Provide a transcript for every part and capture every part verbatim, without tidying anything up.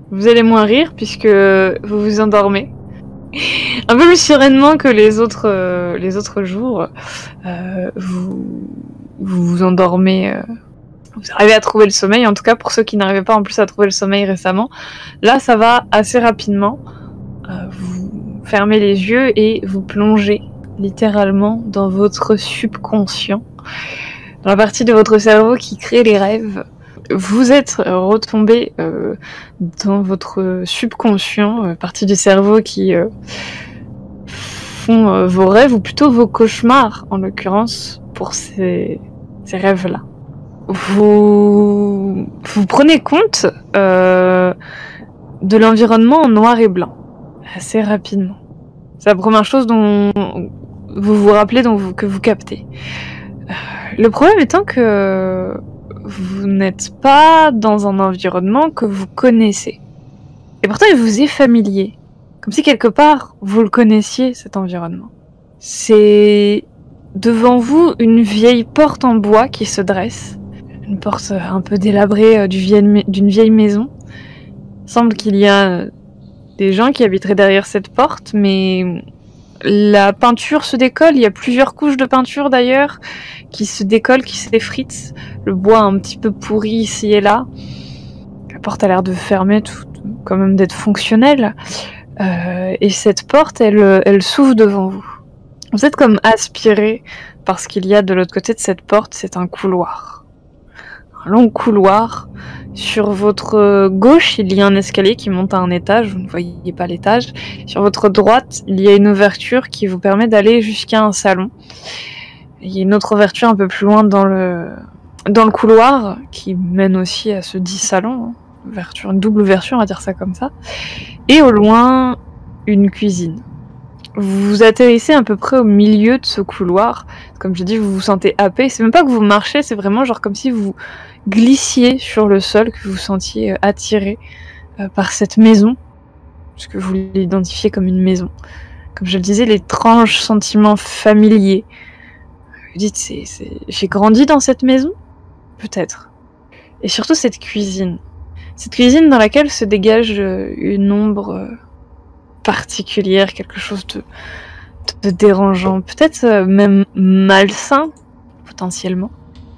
vous allez moins rire puisque vous vous endormez. Un peu plus sereinement que les autres, euh, les autres jours. Euh, vous, vous vous endormez... Euh, vous arrivez à trouver le sommeil, en tout cas pour ceux qui n'arrivaient pas en plus à trouver le sommeil récemment. Là, ça va assez rapidement. Euh, vous fermez les yeux et vous plongez littéralement dans votre subconscient, dans la partie de votre cerveau qui crée les rêves. Vous êtes retombé euh, dans votre subconscient, euh, partie du cerveau qui euh, font euh, vos rêves, ou plutôt vos cauchemars, en l'occurrence, pour ces, ces rêves-là. Vous, vous prenez compte euh, de l'environnement en noir et blanc, assez rapidement. C'est la première chose dont vous vous rappelez, dont vous, que vous captez. Euh, le problème étant que vous n'êtes pas dans un environnement que vous connaissez. Et pourtant, il vous est familier. Comme si quelque part, vous le connaissiez, cet environnement. C'est devant vous une vieille porte en bois qui se dresse. Une porte un peu délabrée du vieille, d'une vieille maison. Il semble qu'il y a des gens qui habiteraient derrière cette porte, mais la peinture se décolle. Il y a plusieurs couches de peinture d'ailleurs qui se décollent, qui s'effritent. Le bois un petit peu pourri ici et là. La porte a l'air de fermer, tout, quand même d'être fonctionnelle. Euh, et cette porte, elle, elle s'ouvre devant vous. Vous êtes comme aspiré parce qu'il y a de l'autre côté de cette porte, c'est un couloir. Un long couloir. Sur votre gauche, il y a un escalier qui monte à un étage, vous ne voyez pas l'étage. Sur votre droite, il y a une ouverture qui vous permet d'aller jusqu'à un salon. Il y a une autre ouverture un peu plus loin dans le, dans le couloir, qui mène aussi à ce dit salon. Hein. Ouverture, une double ouverture, on va dire ça comme ça. Et au loin, une cuisine. Vous atterrissez à peu près au milieu de ce couloir. Comme je dis, vous vous sentez happé. C'est même pas que vous marchez, c'est vraiment genre comme si vous glissiez sur le sol, que vous vous sentiez attiré euh, par cette maison, puisque vous l'identifiez comme une maison. Comme je le disais, l'étrange sentiment familier. Vous dites, c'est, c'est... j'ai grandi dans cette maison ? Peut-être. Et surtout cette cuisine. Cette cuisine dans laquelle se dégage une ombre particulière, quelque chose de, de dérangeant, peut-être même malsain, potentiellement.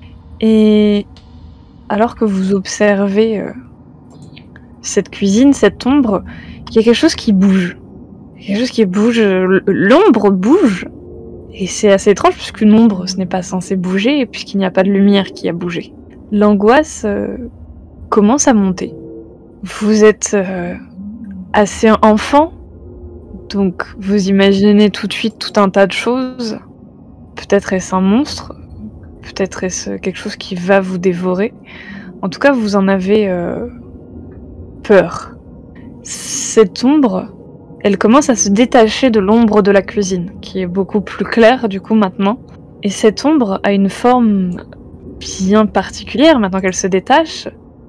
Et alors que vous observez euh, cette cuisine, cette ombre, il y a quelque chose qui bouge. Il y a quelque chose qui bouge, l'ombre bouge. Et c'est assez étrange puisqu'une ombre, ce n'est pas censé bouger, puisqu'il n'y a pas de lumière qui a bougé. L'angoisse euh, commence à monter. Vous êtes euh, assez enfant, donc vous imaginez tout de suite tout un tas de choses. Peut-être est-ce un monstre, peut-être est-ce quelque chose qui va vous dévorer. En tout cas, vous en avez euh, peur. Cette ombre, elle commence à se détacher de l'ombre de la cuisine, qui est beaucoup plus claire du coup maintenant. Et cette ombre a une forme bien particulière maintenant qu'elle se détache.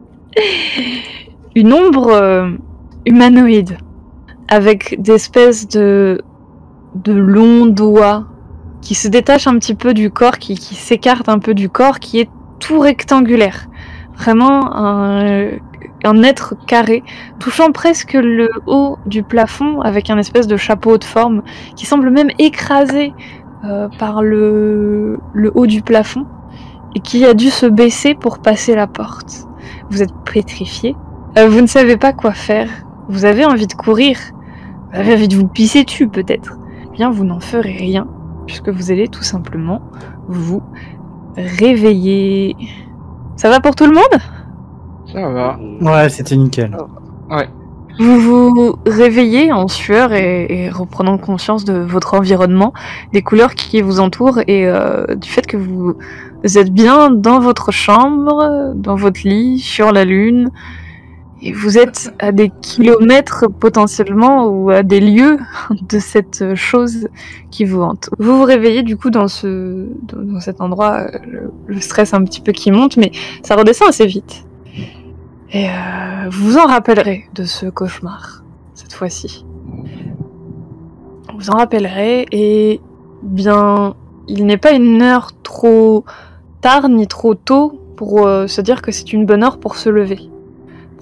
Une ombre euh, humanoïde, avec des espèces de, de longs doigts qui se détachent un petit peu du corps, qui, qui s'écartent un peu du corps, qui est tout rectangulaire. Vraiment un, un être carré, touchant presque le haut du plafond, avec un espèce de chapeau de forme, qui semble même écrasé euh, par le, le haut du plafond, et qui a dû se baisser pour passer la porte. Vous êtes pétrifié. Euh, vous ne savez pas quoi faire. Vous avez envie de courir. Vous avez envie de vous pisser dessus, peut-être. Eh bien, vous n'en ferez rien, puisque vous allez tout simplement vous réveiller. Ça va pour tout le monde ? Ça va. Ouais, c'était nickel. Ouais. Vous vous réveillez en sueur et, et reprenant conscience de votre environnement, des couleurs qui vous entourent et euh, du fait que vous êtes bien dans votre chambre, dans votre lit, sur la lune. Et vous êtes à des kilomètres potentiellement ou à des lieux de cette chose qui vous hante. Vous vous réveillez du coup dans, ce, dans cet endroit, le, le stress un petit peu qui monte, mais ça redescend assez vite. Et euh, vous vous en rappellerez de ce cauchemar, cette fois-ci. Vous vous en rappellerez et bien, il n'est pas une heure trop tard ni trop tôt pour euh, se dire que c'est une bonne heure pour se lever.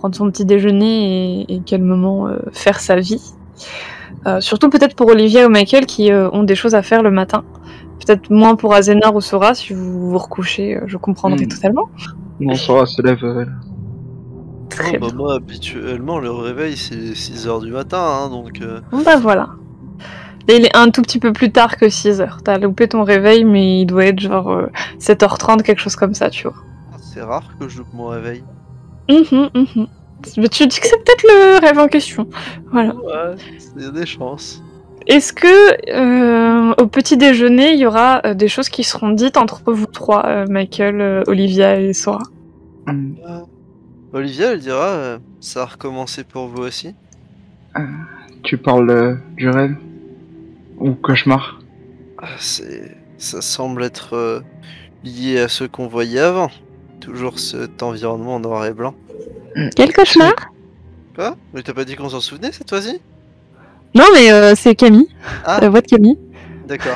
prendre son petit déjeuner et, et calmement euh, faire sa vie. Euh, surtout peut-être pour Olivia ou Michael qui euh, ont des choses à faire le matin. Peut-être moins pour Azenar ou Sora, si vous vous recouchez, euh, je comprendrai mmh. totalement. Non, Sora se lève. Euh... Très oh, bah, moi, habituellement, le réveil, c'est six heures du matin, hein, donc... Euh... Bon, bah voilà. Et il est un tout petit peu plus tard que six heures. T'as loupé ton réveil, mais il doit être genre euh, sept heures trente, quelque chose comme ça, tu vois. C'est rare que je loupe mon réveil. Mmh, mmh. Mais tu dis que c'est peut-être le rêve en question. Voilà. Ouais, il y a des chances. Est-ce que euh, au petit déjeuner, il y aura euh, des choses qui seront dites entre vous trois, euh, Michael, euh, Olivia et Sora? Hum. euh, Olivia, elle dira euh, ça a recommencé pour vous aussi. Euh, tu parles euh, du rêve ou cauchemar? C'est, ça semble être euh, lié à ce qu'on voyait avant. Toujours cet environnement noir et blanc. Quel cauchemar? Quoi? Mais t'as pas dit qu'on s'en souvenait cette fois-ci? Non, mais euh, c'est Camille. Ah. La voix de Camille. D'accord.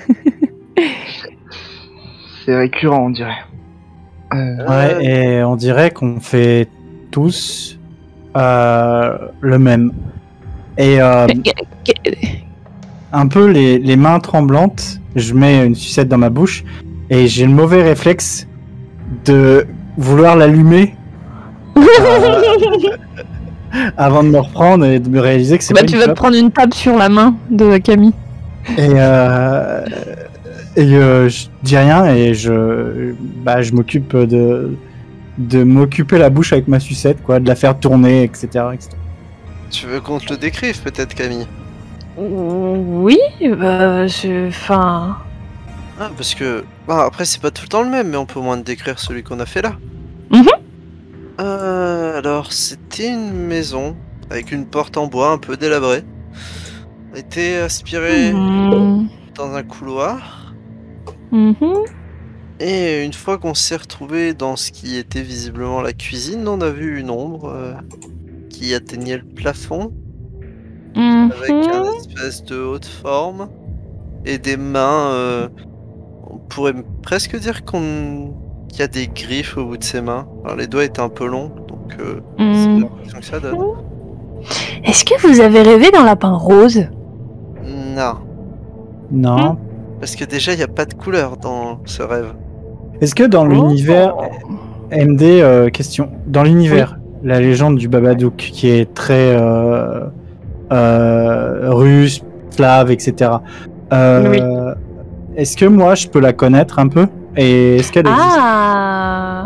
C'est récurrent, on dirait. Euh... Ouais, et on dirait qu'on fait tous euh, le même. Et euh, un peu les, les mains tremblantes, je mets une sucette dans ma bouche et j'ai le mauvais réflexe de vouloir l'allumer euh, avant de me reprendre et de me réaliser que c'est bah, pas tu une vas clope. te prendre une tape sur la main de Camille. Et, euh, et euh, je dis rien et je, bah, je m'occupe de, de m'occuper la bouche avec ma sucette, quoi, de la faire tourner, et cetera, et cetera. Tu veux qu'on te le décrive peut-être, Camille? Oui, bah, je... Enfin... Ah, parce que... Bah, après, c'est pas tout le temps le même, mais on peut au moins te décrire celui qu'on a fait là. Mm-hmm. Euh, alors, c'était une maison avec une porte en bois un peu délabrée. Elle était aspirée Mm-hmm. dans un couloir. Mm-hmm. Et une fois qu'on s'est retrouvé dans ce qui était visiblement la cuisine, on a vu une ombre euh, qui atteignait le plafond. Mm-hmm. Avec un espèce de haute forme. Et des mains... Euh, on pourrait presque dire qu'on... qu'il y a des griffes au bout de ses mains. Alors les doigts étaient un peu longs, donc euh, Mm. c'est l'impression que ça donne. Est-ce que vous avez rêvé d'un lapin rose? Non. Non. Mm. Parce que déjà, il n'y a pas de couleur dans ce rêve. Est-ce que dans l'univers M D, euh, question, dans l'univers, oui. La légende du Babadook, qui est très euh, euh, russe, slave, et cetera. Euh, oui. Est-ce que moi, je peux la connaître un peu? Et est-ce qu'elle existe? Ah,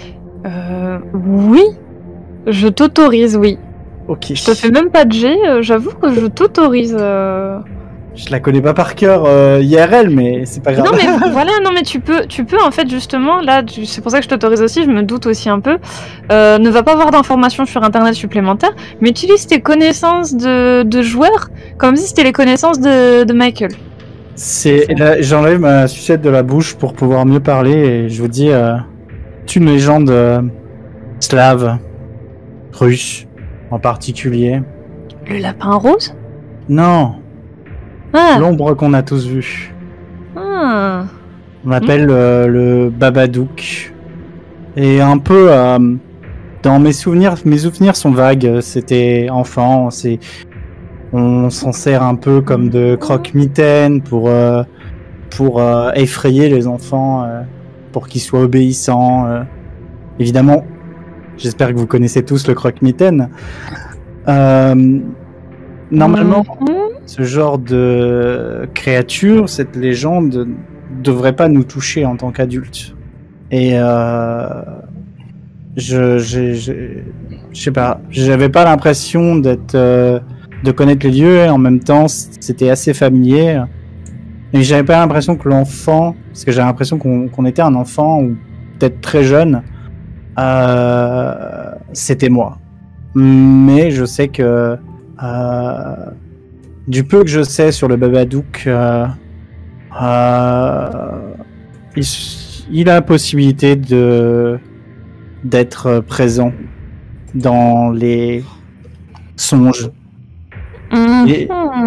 euh, oui, je t'autorise, oui. Ok. Je te fais même pas de jet, euh, j'avoue que je t'autorise. Euh... Je la connais pas par cœur euh, I R L, mais c'est pas grave. Non mais voilà, non mais tu peux, tu peux en fait justement là, tu, c'est pour ça que je t'autorise aussi. Je me doute aussi un peu. Euh, ne va pas avoir d'informations sur internet supplémentaires, mais utilise tes connaissances de, de joueurs comme si c'était les connaissances de, de Michael. C'est, là, j'enlève ma sucette de la bouche pour pouvoir mieux parler et je vous dis, euh, c'est une légende euh, slave, russe en particulier. Le lapin rose? Non. Ah. L'ombre qu'on a tous vue. Ah. On l'appelle mmh. euh, le Babadook. Et un peu, euh, dans mes souvenirs, mes souvenirs sont vagues. C'était enfant, c'est, on s'en sert un peu comme de croque-mitaine pour euh, pour euh, effrayer les enfants, euh, pour qu'ils soient obéissants. Euh. Évidemment, j'espère que vous connaissez tous le croque-mitaine. Euh, normalement. Mmh. Ce genre de créature, cette légende, devrait pas nous toucher en tant qu'adultes. Et euh, je, je, je, je sais pas, j'avais pas l'impression d'être, euh, de connaître les lieux. Et en même temps, c'était assez familier. Et j'avais pas l'impression que l'enfant, parce que j'avais l'impression qu'on, qu'on était un enfant ou peut-être très jeune, euh, c'était moi. Mais je sais que euh, du peu que je sais sur le Babadook, euh, euh, il, il a la possibilité de d'être présent dans les songes. Mmh. Et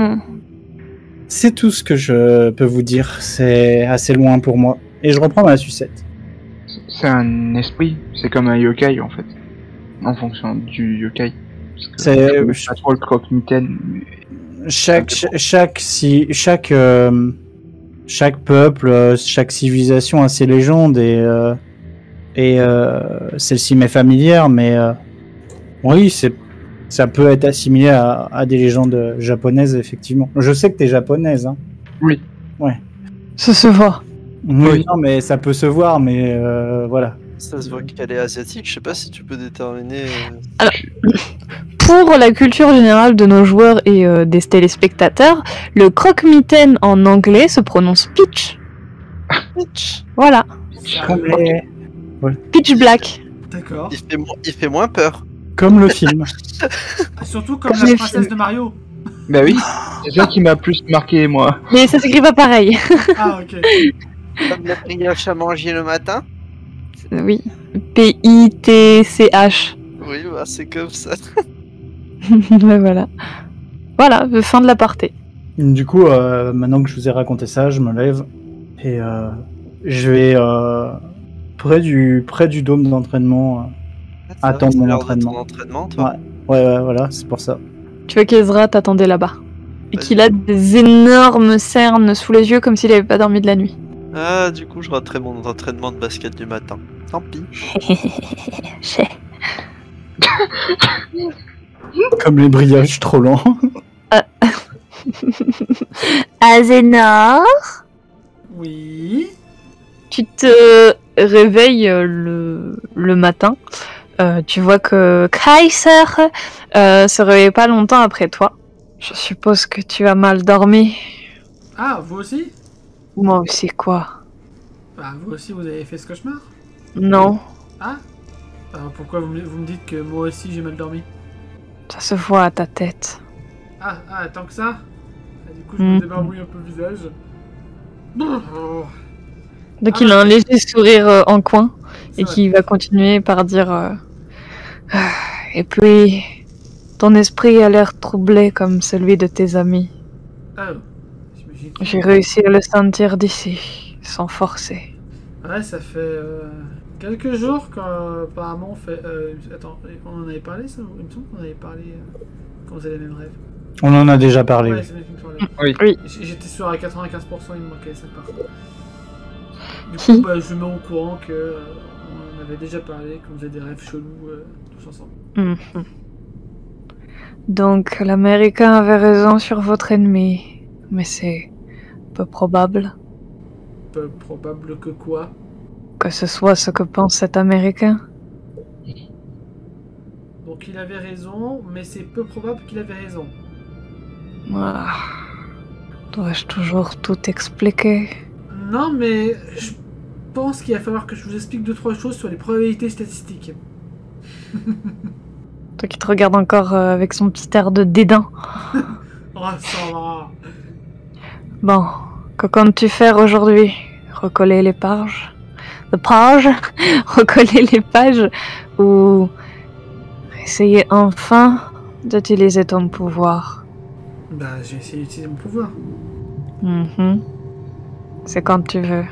c'est tout ce que je peux vous dire. C'est assez loin pour moi. Et je reprends ma sucette. C'est un esprit. C'est comme un yokai en fait. en fonction du yokai. Parce que C'est- je connais pas trop le croque-mitaine, mais Chaque, Ça dépend. chaque, si, chaque, euh, chaque peuple, euh, chaque civilisation a ses légendes et, euh, et euh, celle-ci m'est familière, mais euh, oui, c'est, ça peut être assimilé à, à des légendes japonaises, effectivement. Je sais que t'es japonaise, hein. Oui. Ça se voit. Oui, Oui. non, mais ça peut se voir, mais euh, voilà. Ça se voit qu'elle est asiatique, je sais pas si tu peux déterminer. euh, Pour la culture générale de nos joueurs et euh, des téléspectateurs, le croque-mitaine en anglais se prononce pitch. Pitch. Voilà, Comme, les- pitch black. D'accord. Il fait, mo- il fait moins peur. comme le film. Ah, surtout comme Comme la les princesse films. de Mario. bah oui, c'est ça qui m'a plus marqué moi. Mais ça s'écrit pas pareil. Ah, ok. Comme la brioche à manger le matin. Oui, P I T C H. Oui, bah c'est comme ça. Ouais, voilà. Voilà, fin de l'aparté. Du coup, euh, maintenant que je vous ai raconté ça, je me lève et euh, je vais euh, près du près du dôme d'entraînement. Attends C'est mon l'heure de entraînement. ton entraînement, toi. Ouais, ouais, ouais, voilà, c'est pour ça. Tu vois qu'Ezra t'attendait là-bas. Et Vas-y. qu'il a des énormes cernes sous les yeux comme s'il avait pas dormi de la nuit. Ah, du coup, je raterai mon entraînement de basket du matin. Tant pis. Comme les brillages trop lents. Azénor, Oui. tu te réveilles euh, le, le matin. Euh, tu vois que Kaiser euh, se réveille pas longtemps après toi. Je suppose que tu as mal dormi. Ah, vous aussi? Moi aussi, quoi? Bah, vous aussi, vous avez fait ce cauchemar? Non, Ah? Alors pourquoi vous me, vous me dites que moi aussi j'ai mal dormi? ça se voit à ta tête. Ah, ah, tant que ça? Ah, du coup, je Mhm. me débarbouille un peu le visage. Oh, Donc Ah. il a un léger sourire euh, en coin c'est et vrai. qui va continuer par dire euh, Ah, et puis ton esprit a l'air troublé comme celui de tes amis. Ah, j'imagine. que- J'ai réussi à le sentir d'ici, sans forcer. Ouais, ça fait euh, quelques jours quand apparemment on fait. Euh, attends, on en avait parlé ça? Il me semble qu'on avait parlé euh, quand vous avez les mêmes rêves. On en a déjà parlé. Ouais, oui. c'est bien qu'il me semblait. Oui. Oui. J- J'étais sûr à quatre-vingt-quinze pour cent, il me manquait cette partie. Du Qui coup, bah, je me mets au courant que euh, on en avait déjà parlé, qu'on faisait des rêves chelous euh, tous ensemble. Mhm. Donc l'Américain avait raison sur votre ennemi, mais c'est peu probable Peu probable que quoi? que ce soit ce que pense cet Américain. Donc il avait raison, mais c'est peu probable qu'il avait raison. Ah. Dois-je toujours tout expliquer? Non, mais je pense qu'il va falloir que je vous explique deux trois choses sur les probabilités statistiques. Toi qui te regarde encore euh, avec son petit air de dédain. Oh, ça va. Bon, que comptes-tu faire aujourd'hui? Recoller les pages? Les pages? Recoller les pages? Ou essayer enfin d'utiliser ton pouvoir? Bah, j'ai essayé d'utiliser mon pouvoir. Mhm. C'est quand tu veux.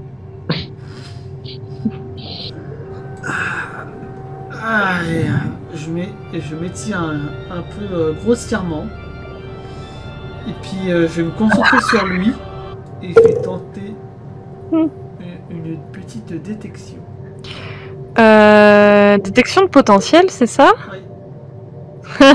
Allez, je mets, je m'étire un, un peu euh, grossièrement. Et puis euh, je vais me concentrer sur lui. Et je vais tenter Hmm. une, une petite détection. Euh, détection de potentiel, c'est ça? Oui. Et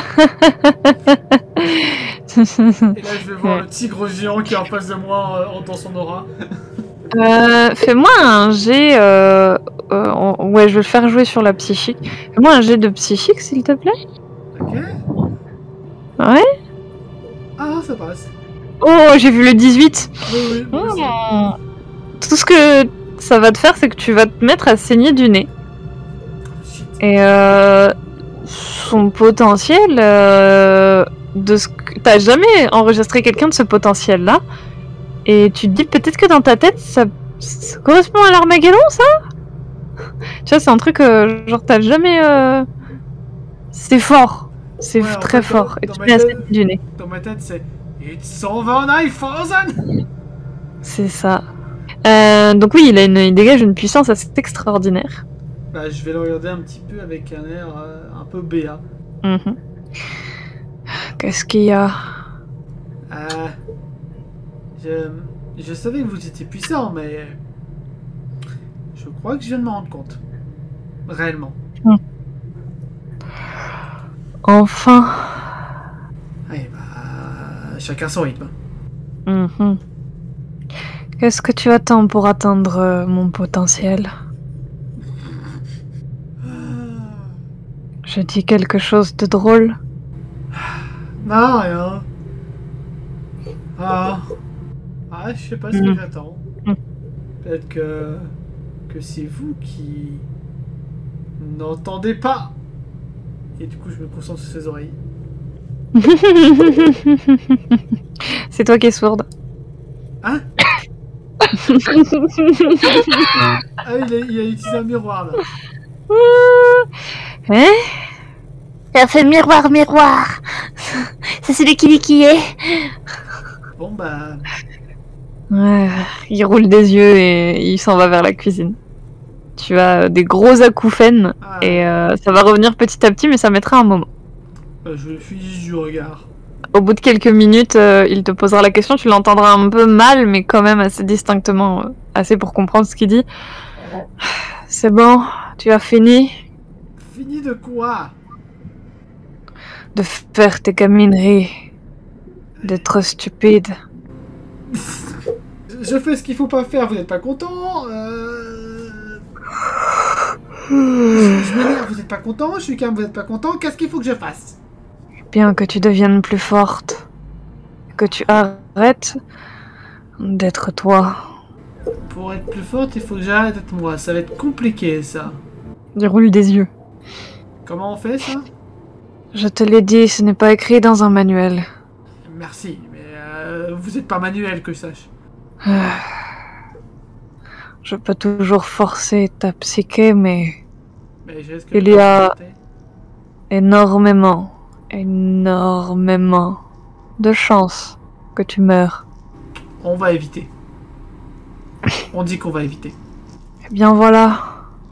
là, je vais voir le tigre géant qui est en face de moi euh, dans son aura. Euh, fais-moi un jet. Euh, euh, en- ouais, je vais le faire jouer sur la psychique. Fais-moi un jet de psychique, s'il te plaît. Ok. Ouais. Ah, ça passe. Oh, j'ai vu le dix-huit. Oui, oui, moi aussi. Mmh. Tout ce que ça va te faire, c'est que tu vas te mettre à saigner du nez. Shit. Et euh, son potentiel, euh, de ce que t'as jamais enregistré quelqu'un de ce potentiel-là, et tu te dis peut-être que dans ta tête, ça, ça correspond à l'Armageddon, ça. Tu vois, c'est un truc, euh, genre t'as jamais. euh, C'est fort, c'est Ouais, en très fait, fort. dans- Et dans tu ma te mets à tête- saigner du nez. Dans ma tête, c'est It's seventy-nine thousand. C'est ça. Euh, donc oui, il, a une, il dégage une puissance assez extraordinaire. Bah, je vais le regarder un petit peu avec un air euh, un peu béat. Mhm. Qu'est-ce qu'il y a? Euh, je, je savais que vous étiez puissant, mais je crois que je viens de m'en rendre compte. Réellement. Enfin. Ouais, bah, chacun son rythme. Mhm. Qu'est-ce que tu attends pour atteindre euh, mon potentiel? Je dis quelque chose de drôle? Non, rien. Ah, ah je sais pas ce que Mm. j'attends. Mm. Peut-être que que c'est vous qui n'entendez pas. Et du coup, je me concentre sur ses oreilles. C'est toi qui es sourde. Hein? Ah, il a, il a utilisé un miroir là. Hein? Ça fait miroir, miroir. C'est celui qui dit qui est. Bon bah, Ouais, il roule des yeux et il s'en va vers la cuisine. Tu as des gros acouphènes ah, et euh, ça va revenir petit à petit, mais ça mettra un moment. euh, je fuis juste du regard. Au bout de quelques minutes, euh, il te posera la question, tu l'entendras un peu mal, mais quand même assez distinctement, euh, assez pour comprendre ce qu'il dit. C'est bon, tu as fini Fini de quoi? de faire tes gamineries, d'être stupide. Je fais ce qu'il faut pas faire, vous n'êtes pas content euh... Je, je m'énerve, vous n'êtes pas content, je suis calme, vous n'êtes pas content, qu'est-ce qu'il faut que je fasse? Bien que tu deviennes plus forte, que tu arrêtes d'être toi. Pour être plus forte, il faut que j'arrête d'être moi, ça va être compliqué ça. Il roule des yeux. Comment on fait ça? Je te l'ai dit, ce n'est pas écrit dans un manuel. Merci, mais euh, vous n'êtes pas manuel que je sache. Je peux toujours forcer ta psyché, mais Mais je risque de il y pas a supporter. énormément, énormément de chances que tu meurs. On va éviter. On dit qu'on va éviter. Eh bien voilà.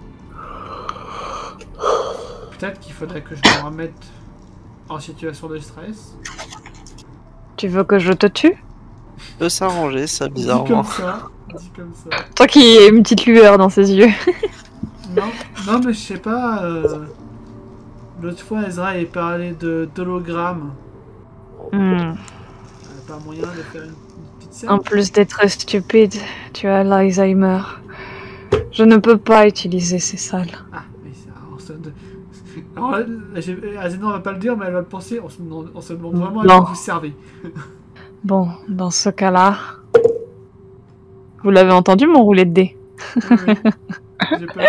Peut-être qu'il faudrait que je me remette en situation de stress. Tu veux que je te tue? Peut s'arranger, ça, Dit bizarrement. comme ça. Dit comme ça. Toi qui as une petite lueur dans ses yeux. Non, non mais je sais pas. euh, L'autre fois, Ezra avait parlé de d'hologramme. Hmm. Il n'y a pas moyen de faire une, une petite scène. En plus d'être stupide, tu as l'Alzheimer. Je ne peux pas utiliser ces salles. Ah, mais ça, on se demande... Alors là, j'ai- Azena va pas le dire, mais elle va le penser. On se demande, on se demande vraiment à Non. quoi vous servez. Bon, dans ce cas-là... Vous l'avez entendu, mon roulet de dés? Oui, oui. J'ai peur.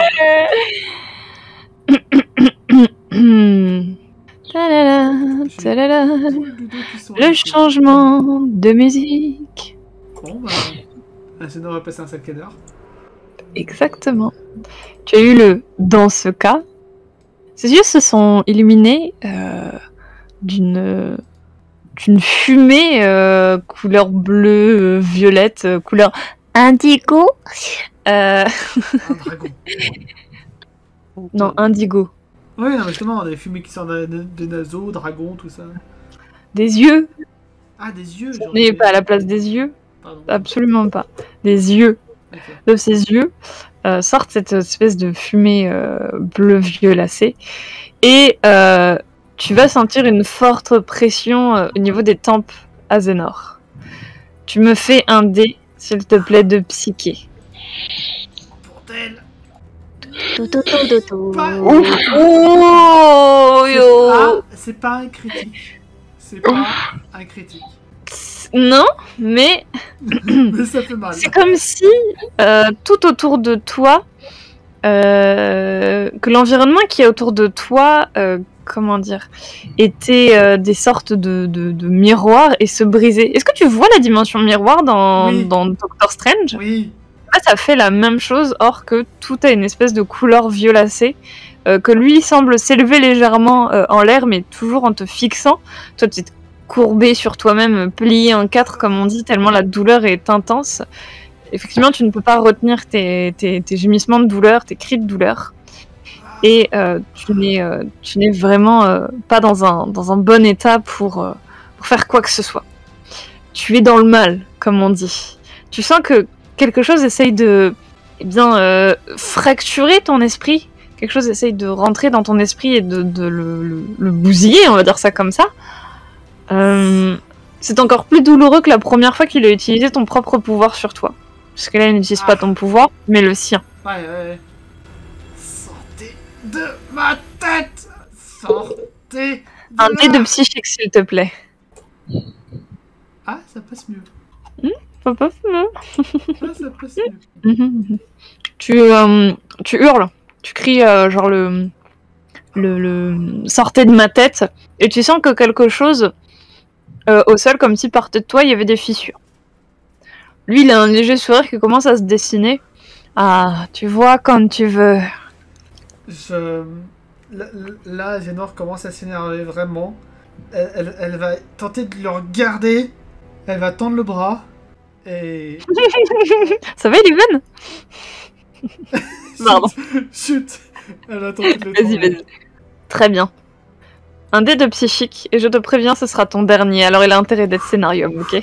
Hmm. Ta-da-da, ta-da-da. Tous les Ludo qui sont Le là. changement de musique. Bon, bah. Azena va passer un sale quart d'heure. Exactement. Tu as eu le « dans ce cas ». Ses yeux se sont illuminés euh, d'une d'une fumée euh, couleur bleue, euh, violette, euh, couleur indigo. Euh, Un dragon. non, indigo. Oui, non, mais justement, des fumées qui sortent de- de- des naseaux, dragons, tout ça. Des yeux. Ah, des yeux, genre. N'ayez pas à la place des yeux. Pardon. Absolument pas. Des yeux. Ok. De ses yeux euh, sortent cette espèce de fumée euh, bleu violacée et euh, tu vas sentir une forte pression euh, au niveau des tempes Azénor. Tu me fais un dé, s'il te plaît, de psyché. Pour tel. Tout, tout, tout, tout, tout. Pas- Oh C'est yo. pas- C'est pas un critique. C'est pas un critique. Non, mais Mais ça fait mal. c'est comme si euh, tout autour de toi, euh, que l'environnement qui est autour de toi, euh, comment dire, était euh, des sortes de, de, de miroirs et se brisait. Est-ce que tu vois la dimension miroir dans, Oui. dans Doctor Strange? Oui. Là, ça fait la même chose, or que tout a une espèce de couleur violacée, euh, que lui semble s'élever légèrement euh, en l'air, mais toujours en te fixant. Toi, tu es courbé sur toi-même, plié en quatre, comme on dit, tellement la douleur est intense. Effectivement, tu ne peux pas retenir tes, tes, tes gémissements de douleur, tes cris de douleur. et euh, tu n'es euh, tu n'es vraiment euh, pas dans un, dans un bon état pour, euh, pour faire quoi que ce soit. Tu es dans le mal, comme on dit. Tu sens que quelque chose essaye de eh bien, euh, fracturer ton esprit. Quelque chose essaye de rentrer dans ton esprit et de, de le, le, le bousiller, on va dire ça comme ça. Euh, c'est encore plus douloureux que la première fois qu'il a utilisé ton propre pouvoir sur toi. Parce que là, il n'utilise ah. pas ton pouvoir, mais le sien. Ouais, ouais, ouais. Sortez de ma tête! Sortez de Un la... dé de psychique, s'il te plaît. Ah, ça passe mieux. Mmh, ça passe mieux. Ah, ça passe mieux. Mmh. Tu, euh, tu hurles. Tu cries euh, genre le, le, le... Sortez de ma tête. Et tu sens que quelque chose euh, au sol, comme si par de toi, il y avait des fissures. Lui, il a un léger sourire qui commence à se dessiner. Ah, tu vois comme tu veux. Je... Là, là Zénor commence à s'énerver vraiment. Elle, elle, elle va tenter de le regarder. Elle va tendre le bras. Et... Ça va, Eleven? Pardon. Chut. Elle a tenté de le Vas-y, vas-y. Très bien. Un dé de psychique, et je te préviens, ce sera ton dernier, alors il a intérêt d'être scénarium, ok?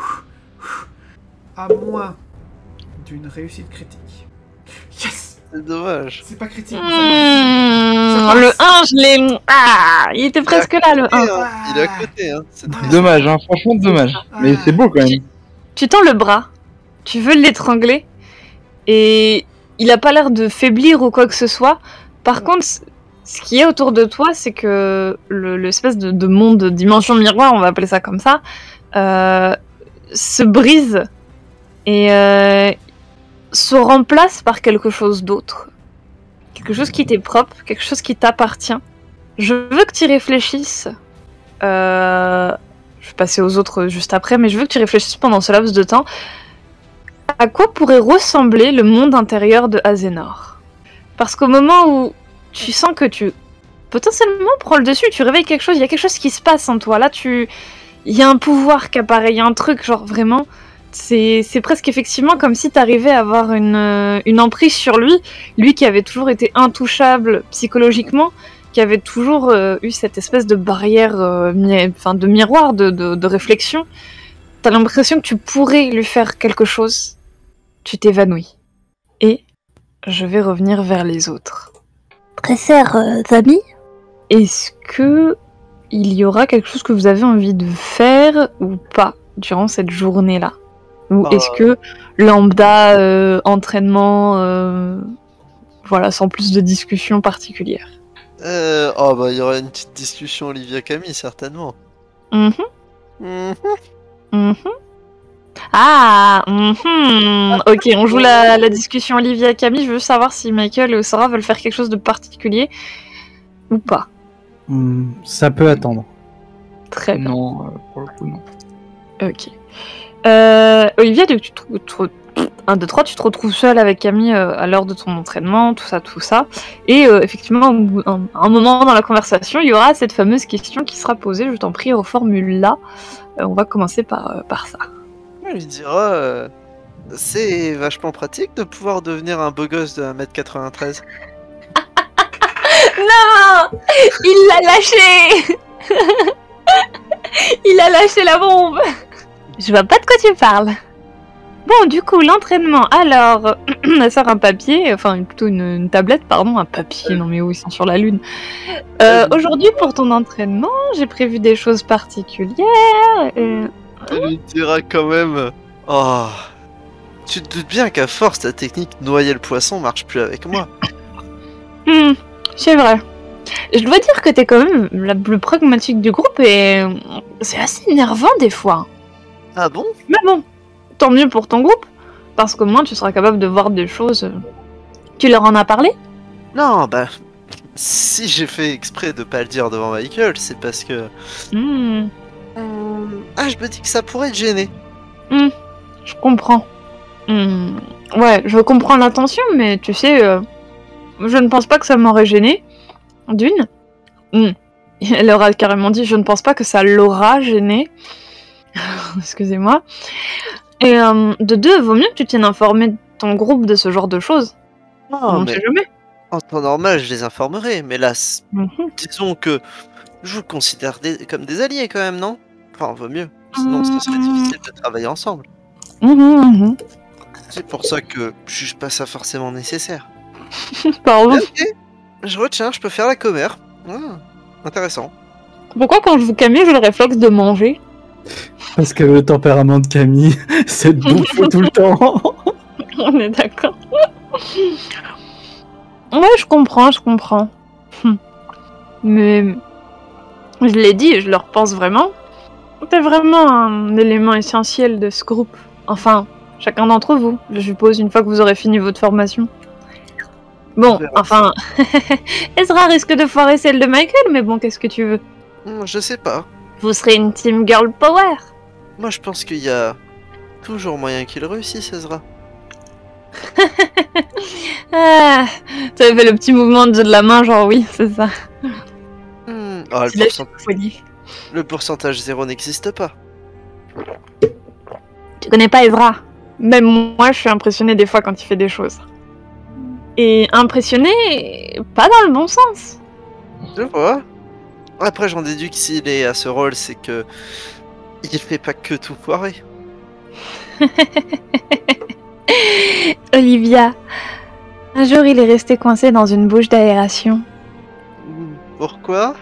À moins d'une réussite critique. Yes! C'est dommage. C'est pas critique. Mmh, le un, je l'ai... Ah, il était presque là, le un. Hein. Il est à côté, hein. C'est ah. Dommage, hein. Franchement, dommage. Ah. Mais c'est beau, quand même. Tu, tu tends le bras, tu veux l'étrangler, et il a pas l'air de faiblir ou quoi que ce soit. Par contre, ce qui est autour de toi, c'est que le, l'espèce de, de monde, de dimension miroir, on va appeler ça comme ça, euh, se brise et euh, se remplace par quelque chose d'autre. Quelque chose qui t'est propre, quelque chose qui t'appartient. Je veux que tu réfléchisses. Euh, je vais passer aux autres juste après, mais je veux que tu réfléchisses pendant ce laps de temps. À quoi pourrait ressembler le monde intérieur de Azénor? Parce qu'au moment où tu sens que tu potentiellement prends le dessus, tu réveilles quelque chose, il y a quelque chose qui se passe en toi. Là, tu... il y a un pouvoir qui apparaît, il y a un truc, genre vraiment... C'est, c'est presque effectivement comme si t'arrivais à avoir une, euh, une emprise sur lui, lui qui avait toujours été intouchable psychologiquement, qui avait toujours euh, eu cette espèce de barrière, euh, mi- enfin de miroir, de, de, de réflexion. T'as l'impression que tu pourrais lui faire quelque chose, tu t'évanouis. Et je vais revenir vers les autres. Très chers euh, amis, est-ce que il y aura quelque chose que vous avez envie de faire ou pas durant cette journée-là? Ou Euh... est-ce que lambda, euh, entraînement, euh, voilà, sans plus de discussion particulière? euh, Oh bah il y aura une petite discussion Olivia Camille certainement. Mm-hmm. Mm-hmm. Mm-hmm. Ah, mm-hmm. Ok, on joue la, la discussion Olivia Camille. Je veux savoir si Michael et Sarah veulent faire quelque chose de particulier ou pas. Mm, ça peut attendre. Très bien. Non, euh, pour le coup, non. Ok. Euh, Olivia, tu te retrouves... un, deux, trois, tu te retrouves seule avec Camille euh, à l'heure de ton entraînement, tout ça, tout ça. Et euh, effectivement, un, un moment dans la conversation, il y aura cette fameuse question qui sera posée. Je t'en prie, reformule-la. Euh, on va commencer par, euh, par ça. Il lui dira euh, c'est vachement pratique de pouvoir devenir un beau gosse de un mètre quatre-vingt-treize. Non, il l'a lâché. Il a lâché la bombe. Je vois pas de quoi tu parles. Bon, du coup, l'entraînement. Alors, elle sort un papier, enfin plutôt une, une tablette, pardon, un papier. Non mais où ils sont sur la lune. Euh, aujourd'hui, pour ton entraînement, j'ai prévu des choses particulières. Et... Elle lui dira quand même oh, tu te doutes bien qu'à force, ta technique noyer le poisson marche plus avec moi. Hmm, c'est vrai. Je dois dire que t'es quand même la plus pragmatique du groupe et c'est assez énervant des fois. Ah bon? Mais bon, tant mieux pour ton groupe, parce qu'au moins tu seras capable de voir des choses. Tu leur en as parlé? Non, bah... Si j'ai fait exprès de pas le dire devant Michael, c'est parce que... Hmm. Hum, Ah, je me dis que ça pourrait te gêner. Hmm, je comprends. Hmm. Ouais, je comprends l'intention, mais tu sais, euh, je ne pense pas que ça m'aurait gêné. D'une. Hmm. Elle aura carrément dit, je ne pense pas que ça l'aura gêné. Excusez-moi. Et euh, de deux, vaut mieux que tu tiennes informé de ton groupe de ce genre de choses. Non, On ne mais sait jamais. En temps normal, je les informerai, mais là, c- Mhm. disons que je vous considère des- comme des alliés quand même, non? Enfin, vaut mieux. Sinon, ce serait difficile de travailler ensemble. Mhm, mhm. C'est pour ça que je juge pas ça forcément nécessaire. Pardon. Ok, je retiens, je peux faire la commère. Ah, intéressant. Pourquoi quand je vous Camille, j'ai le réflexe de manger? Parce que le tempérament de Camille, c'est de bouffer tout le temps. On est d'accord. Ouais, je comprends, je comprends. Hum. Mais je l'ai dit, et je le repense vraiment. T'es vraiment un élément essentiel de ce groupe. Enfin, chacun d'entre vous, je suppose, une fois que vous aurez fini votre formation. Bon, verra. enfin, Ezra risque de foirer celle de Michael, mais bon, qu'est-ce que tu veux? Hmm, Je sais pas. Vous serez une team girl power. Moi, je pense qu'il y a toujours moyen qu'il réussisse, Ezra. Ah, tu avais fait le petit mouvement de la main, genre oui, c'est ça. Hmm, ah, le, Tu l'as pourcent- choisi. le pourcentage zéro n'existe pas. Tu connais pas Ezra? Même moi, je suis impressionnée des fois quand il fait des choses. Et impressionnée, pas dans le bon sens. Je vois. Après, j'en déduis que s'il est à ce rôle, c'est que il fait pas que tout foirer. Olivia, un jour il est resté coincé dans une bouche d'aération. Hmm, Pourquoi?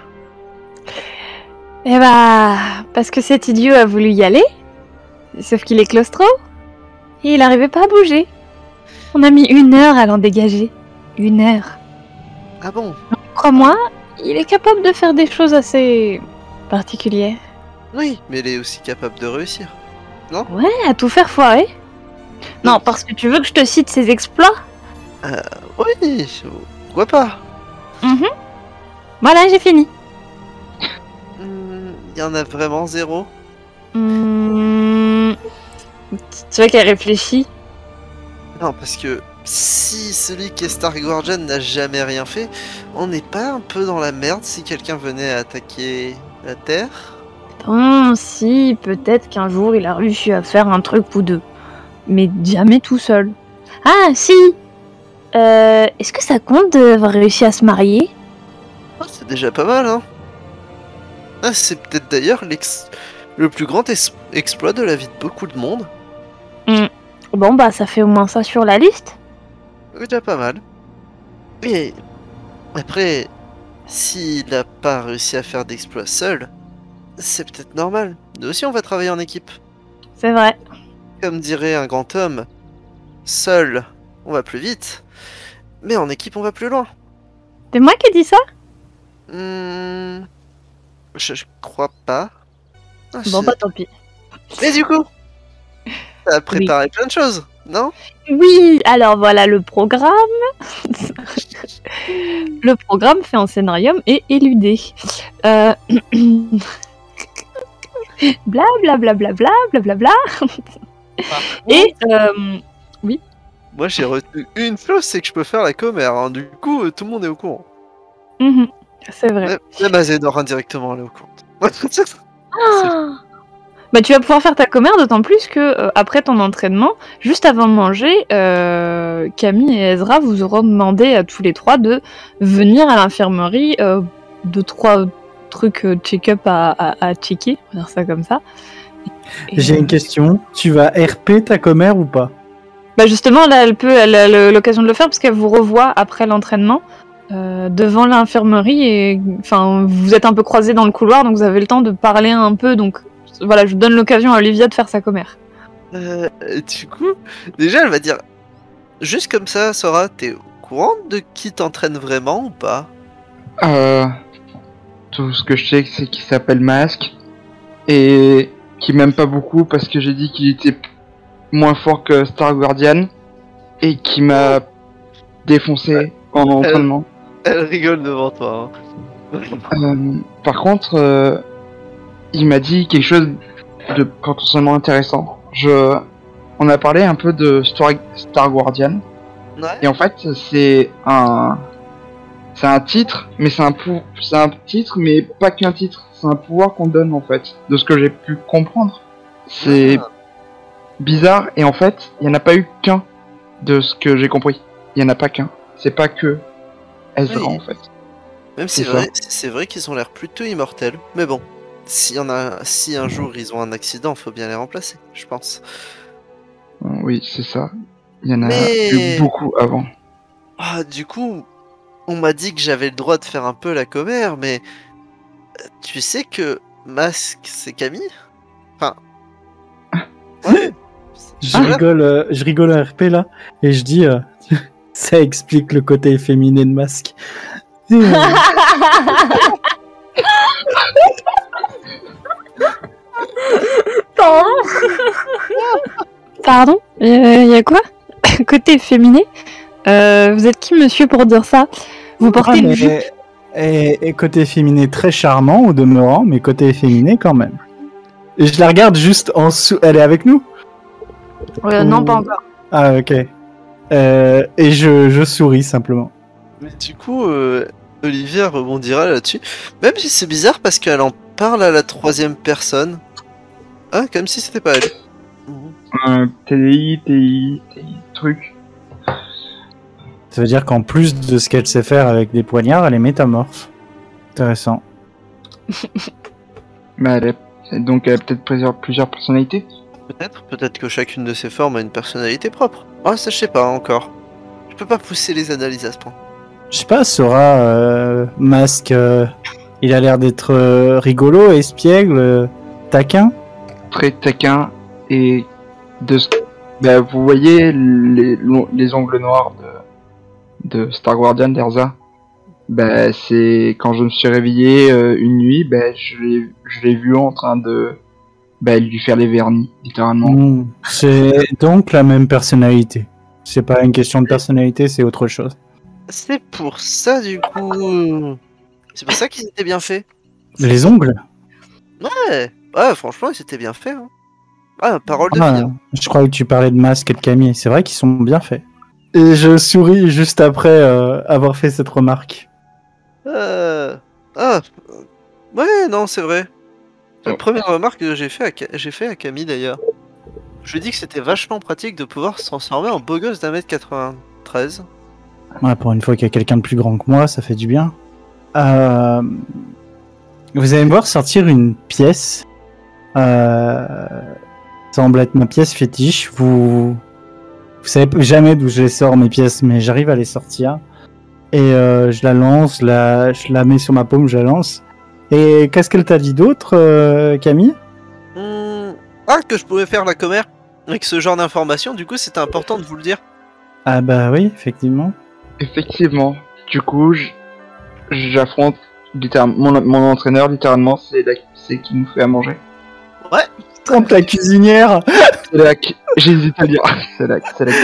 Eh bah, parce que cet idiot a voulu y aller, sauf qu'il est claustro, et il n'arrivait pas à bouger. On a mis une heure à l'en dégager. Une heure. Ah bon? Crois-moi, il est capable de faire des choses assez particulières. Oui, mais il est aussi capable de réussir. Ouais, à tout faire foirer. Non, parce que tu veux que je te cite ses exploits? Oui, pourquoi pas? Mhm. Voilà, j'ai fini. Hmm, Il y en a vraiment zéro? Hmm. Tu vois qu'elle réfléchit. Non, parce que si celui qui est Star Guardian n'a jamais rien fait, on n'est pas un peu dans la merde si quelqu'un venait à attaquer la Terre? Bon, si, peut-être qu'un jour il a réussi à faire un truc ou deux. Mais jamais tout seul. Ah, si! Euh, est-ce que ça compte d'avoir réussi à se marier? Ah, c'est déjà pas mal, hein? Ah, c'est peut-être d'ailleurs l'ex- le plus grand es- exploit de la vie de beaucoup de monde. Bon, bah, ça fait au moins ça sur la liste. C'est déjà pas mal. Et après, s'il n'a pas réussi à faire d'exploit seul, c'est peut-être normal. Nous aussi, on va travailler en équipe. C'est vrai. Comme dirait un grand homme, seul, on va plus vite, mais en équipe, on va plus loin. C'est moi qui ai dit ça? Hmm, je, je crois pas. Ah, Bon, je- bah, tant pis. Mais du coup, t'as préparé plein de choses, non? Oui, alors voilà le programme. Le programme fait en scénarium et éludé. Euh... bla bla bla bla bla bla bla bla. Et euh... Moi, j'ai retenu une chose, c'est que je peux faire la commère. Hein. Du coup, euh, tout le monde est au courant. mhm, c'est vrai. Même, même Azénor indirectement, elle est au courant. Ah bah, tu vas pouvoir faire ta commère, d'autant plus que euh, après ton entraînement, juste avant de manger, euh, Camille et Ezra vous auront demandé à tous les trois de venir à l'infirmerie, euh, deux trois trucs euh, check-up à, à, à checker, on va dire ça comme ça. Et, J'ai euh, une question. Tu vas R P ta commère ou pas? Bah justement, là, elle peut, elle a le- l'occasion de le faire parce qu'elle vous revoit après l'entraînement euh, devant l'infirmerie et enfin, vous êtes un peu croisés dans le couloir, donc vous avez le temps de parler un peu. Donc voilà, je donne l'occasion à Olivia de faire sa commère. Euh, du coup, déjà, elle va dire juste comme ça, Sora, t'es au courant de qui t'entraîne vraiment ou pas? Euh, tout ce que je sais, c'est qu'il s'appelle Masque et qu'il m'aime pas beaucoup parce que j'ai dit qu'il était moins fort que Star Guardian et qui m'a défoncé pendant l'entraînement. Elle rigole devant toi. Hein. Euh, par contre, euh, il m'a dit quelque chose de potentiellement intéressant. Je, on a parlé un peu de Star, Star Guardian Ouais. et en fait c'est un, c'est un titre, mais c'est un pou, c'est un titre, mais pas qu'un titre. C'est un pouvoir qu'on donne en fait, de ce que j'ai pu comprendre. C'est Ah. bizarre et en fait, il y en a pas eu qu'un de ce que j'ai compris. Il y en a pas qu'un. C'est pas que Ezra Oui. en fait. Même si C'est c'est vrai, ça. c'est vrai qu'ils ont l'air plutôt immortels. Mais bon, si, y en a, si un jour ils ont un accident, faut bien les remplacer, je pense. Oui, c'est ça. Il y en a Mais- eu beaucoup avant. Ah, du coup, on m'a dit que j'avais le droit de faire un peu la commère, mais euh, tu sais que Masque, c'est Camille? Enfin. Ouais. Je Voilà. rigole, euh, je rigole à R P là, et je dis, euh, ça explique le côté féminin de Masque. Et, euh, Pardon Pardon Il y a quoi? Côté féminin? Euh, vous êtes qui, monsieur, pour dire ça? Vous portez ah, une mais- jupe? et, et côté féminin très charmant au demeurant, mais côté féminin quand même. Et je la regarde juste en dessous. Elle est avec nous? Euh, Non, pas encore. Ah ok. Euh, et je, je souris simplement. Mais du coup, euh, Olivia rebondira là-dessus. Même si c'est bizarre parce qu'elle en parle à la troisième personne. Ah, comme si c'était pas elle. Un T D I, T I, T I, truc. Ça veut dire qu'en plus de ce qu'elle sait faire avec des poignards, elle est métamorphe. Intéressant. Mais elle est... Donc elle a peut-être plusieurs, plusieurs personnalités. Peut-être, peut-être que chacune de ces formes a une personnalité propre. Ah, ça je sais pas encore. Je peux pas pousser les analyses à ce point. Je sais pas, Sora, euh, Masque, euh, il a l'air d'être euh, rigolo, espiègle, euh, taquin. Très taquin et de ce... Bah, vous voyez les, les ongles noirs de, de Star Guardian d'Erza. Bah, c'est quand je me suis réveillé euh, une nuit, bah, je l'ai je l'ai vu en train de bah, lui faire les vernis, littéralement. Hmm. C'est donc la même personnalité. C'est pas une question de personnalité, c'est autre chose. C'est pour ça du coup. C'est pour ça qu'ils étaient bien faits. Les ongles? Ouais, ouais, franchement, ils étaient bien faits. Hein. Ah, parole de Ah, vie. hein. je crois que tu parlais de Masque et de Camille. C'est vrai qu'ils sont bien faits. Et je souris juste après euh, avoir fait cette remarque. Euh... Ah, euh, ouais, non, c'est vrai. La Oh. première remarque que j'ai fait à, Ca- j'ai fait à Camille d'ailleurs. Je lui ai dit que c'était vachement pratique de pouvoir se transformer en beau gosse d'un mètre quatre-vingt-treize. Ouais, pour une fois qu'il y a quelqu'un de plus grand que moi, ça fait du bien. Euh, Vous allez me voir sortir une pièce. Euh... Ça semble être ma pièce fétiche. Vous, vous savez jamais d'où je les sors mes pièces, mais j'arrive à les sortir. Et euh, je la lance, la... je la mets sur ma paume, je la lance. Et qu'est-ce qu'elle t'a dit d'autre, euh, Camille? Hmm, Ah, que je pouvais faire la commère avec ce genre d'informations, du coup c'était important de vous le dire. Ah bah oui, effectivement. Effectivement. Du coup, j- j'affronte littéralement mon, mon entraîneur, littéralement, c'est la... c'est qui nous fait à manger. Ouais, Contre la cuisinière. C'est la... J'hésite à dire. C'est la... C'est la...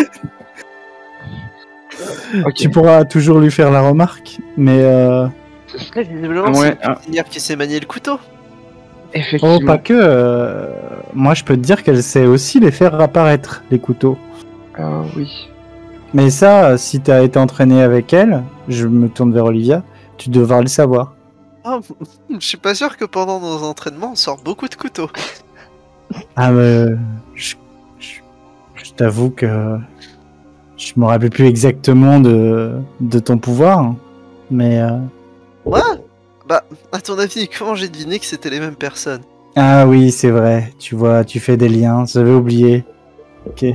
Ok. Tu pourras toujours lui faire la remarque, mais euh... Ouais, visiblement Ouais, c'est le ah. cuisinière qui sait manier le couteau. Effectivement. oh pas que. euh, Moi, je peux te dire qu'elle sait aussi les faire apparaître les couteaux. Ah oui. Mais ça, si t'as été entraîné avec elle, je me tourne vers Olivia, tu devras le savoir. Ah, je suis pas sûr que pendant nos entraînements on sort beaucoup de couteaux. Ah, mais je, je, je t'avoue que je me rappelle plus exactement de, de ton pouvoir, hein. Mais euh, Ouais. Bah, à ton avis, comment j'ai deviné que c'était les mêmes personnes? ah oui, c'est vrai. Tu vois, tu fais des liens. J'avais oublié. Ok.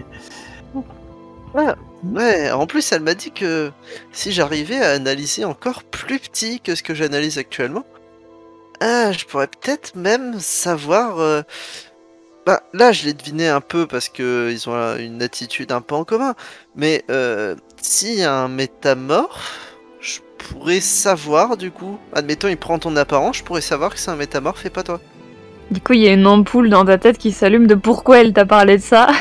Ouais, en plus elle m'a dit que si j'arrivais à analyser encore plus petit que ce que j'analyse actuellement, ah, je pourrais peut-être même savoir. euh, Bah là, je l'ai deviné un peu parce que ils ont euh, une attitude un peu en commun. Mais euh, s'il y a un métamorphe, je pourrais savoir du coup. Admettons, il prend ton apparence, je pourrais savoir que c'est un métamorphe et pas toi. Du coup, il y a une ampoule dans ta tête qui s'allume de pourquoi elle t'a parlé de ça.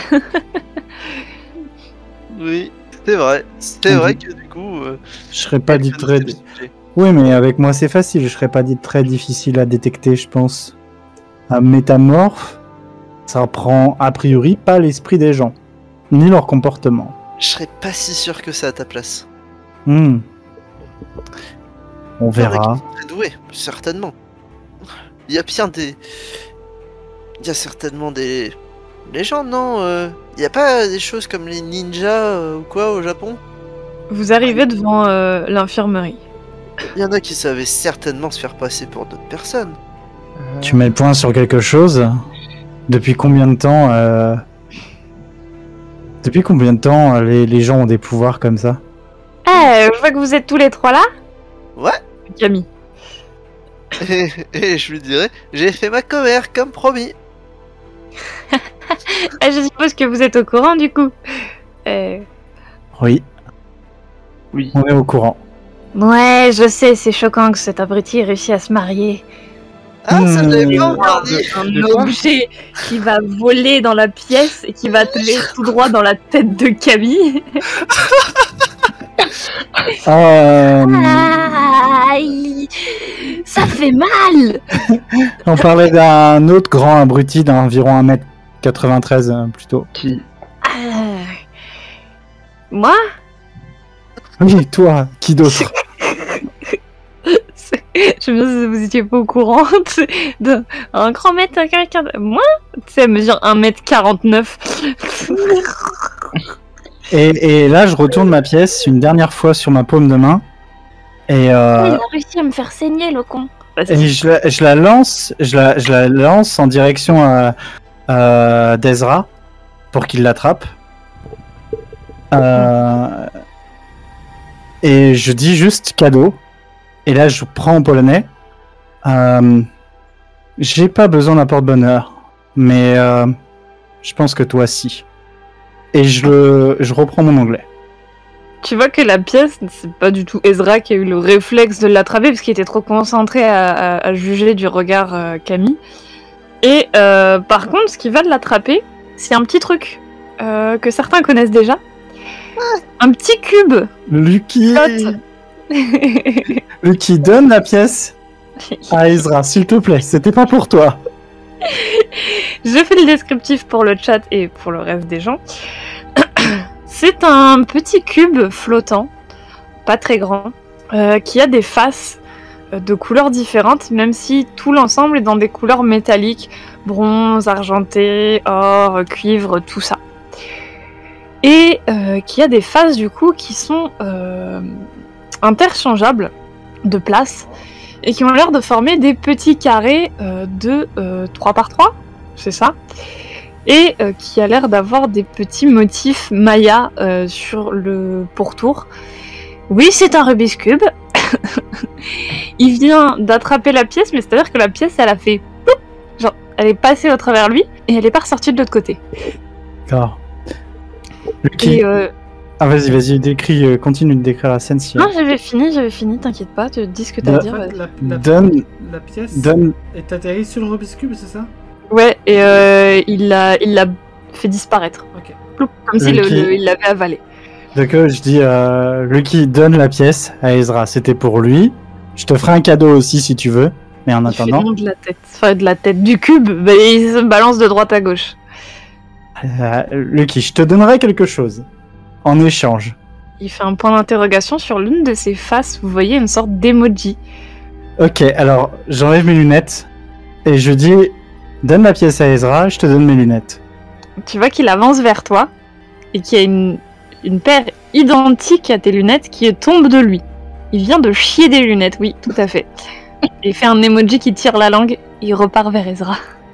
Oui, c'est vrai. C'est vrai que du coup. euh, Je serais pas dit elle très. connaissait le sujet. Oui, mais avec moi, c'est facile. Je serais pas dit très difficile à détecter, je pense. Un métamorphe, ça prend a priori pas l'esprit des gens, ni leur comportement. Je serais pas si sûr que ça à ta place. Hmm. On Il paraît verra. qu'ils sont très doués, certainement. Il y a bien des. Il y a certainement des légendes, non euh, Il y a pas des choses comme les ninjas euh, ou quoi au Japon? Vous arrivez devant euh, l'infirmerie. Il y en a qui savaient certainement se faire passer pour d'autres personnes. Euh, Tu mets le point sur quelque chose. Depuis combien de temps euh... Depuis combien de temps euh, les, les gens ont des pouvoirs comme ça? Eh, je vois que vous êtes tous les trois là. Ouais. Camille. Et, et je lui dirais, j'ai fait ma commère comme promis. Eh, je suppose que vous êtes au courant du coup. Eh, Oui, Oui. on est au courant. Ouais, je sais, c'est choquant que cet abruti ait réussi à se marier. Ah, ça je l'avais pas Hmm. encore dit. Un De quoi objet qui va voler dans la pièce et qui va atteler tout droit dans la tête de Camille. Euh, Aïe, ça fait mal. on parlait d'un autre grand abruti d'environ un mètre quatre-vingt-treize euh, plutôt. Qui Euh, Moi Oui, toi, qui d'autre? Je me si vous étiez pas au courant. De... Un grand mètre, un quelqu'un. Moi Tu sais, elle mesure un mètre quarante-neuf. Et, et là, je retourne ma pièce une dernière fois sur ma paume de main. Et, euh, Il a réussi à me faire saigner, le con. et je, la, je la lance, je la, je la lance en direction euh, euh, d'Ezra pour qu'il l'attrape. Euh, et je dis juste cadeau. Et là, je prends en polonais. Euh, J'ai pas besoin d'un porte-bonheur, mais euh, je pense que toi, si. Et je, le, je reprends mon anglais. Tu vois que la pièce, c'est pas du tout Ezra qui a eu le réflexe de l'attraper parce qu'il était trop concentré à, à- à juger du regard euh, Camille. Et euh, par contre, ce qui va l'attraper, c'est un petit truc euh, que certains connaissent déjà. Un petit cube. Lucky, Flotte. Lucky, donne la pièce à Ezra, s'il te plaît. C'était pas pour toi. Je fais le descriptif pour le chat et pour le reste des gens. C'est un petit cube flottant, pas très grand, euh, qui a des faces euh, de couleurs différentes, même si tout l'ensemble est dans des couleurs métalliques, bronze, argenté, or, cuivre, tout ça. Et euh, qui a des faces du coup qui sont euh, interchangeables de place et qui ont l'air de former des petits carrés euh, de euh, trois par trois, c'est ça, et euh, qui a l'air d'avoir des petits motifs mayas euh, sur le pourtour. Oui, c'est un Rubik's Cube. Il vient d'attraper la pièce, mais c'est-à-dire que la pièce, elle a fait poup, genre, elle est passée au travers lui et elle est pas ressortie de l'autre côté. D'accord. Lucky. Et euh, Ah, vas-y, vas-y, décris, euh, continue de décrire la scène si. non, j'avais fini, j'avais fini, t'inquiète pas, tu dis ce que t'as à Bah, dire. En fait, vas-y. la, la- Donne, la pièce donne. est atterrie sur le Rubik's Cube, c'est ça? Ouais, et euh, il l'a, il l'a fait disparaître, Ok. Ploup, comme s'il Ok. le- le- il l'avait avalé. Donc, euh, je dis, euh, Lucky, donne la pièce à Ezra. C'était pour lui. Je te ferai un cadeau aussi si tu veux. Mais en Il fait attendant, le nom de la tête, enfin de la tête du cube, bah, il se balance de droite à gauche. euh, Lucky, je te donnerai quelque chose en échange. Il fait un point d'interrogation sur l'une de ses faces, vous voyez une sorte d'emoji. Ok, alors j'enlève mes lunettes et je dis, donne la pièce à Ezra, je te donne mes lunettes. Tu vois qu'il avance vers toi et qu'il y a une, une paire identique à tes lunettes qui tombe de lui. Il vient de chier des lunettes, oui, tout à fait. Il fait un emoji qui tire la langue, il repart vers Ezra.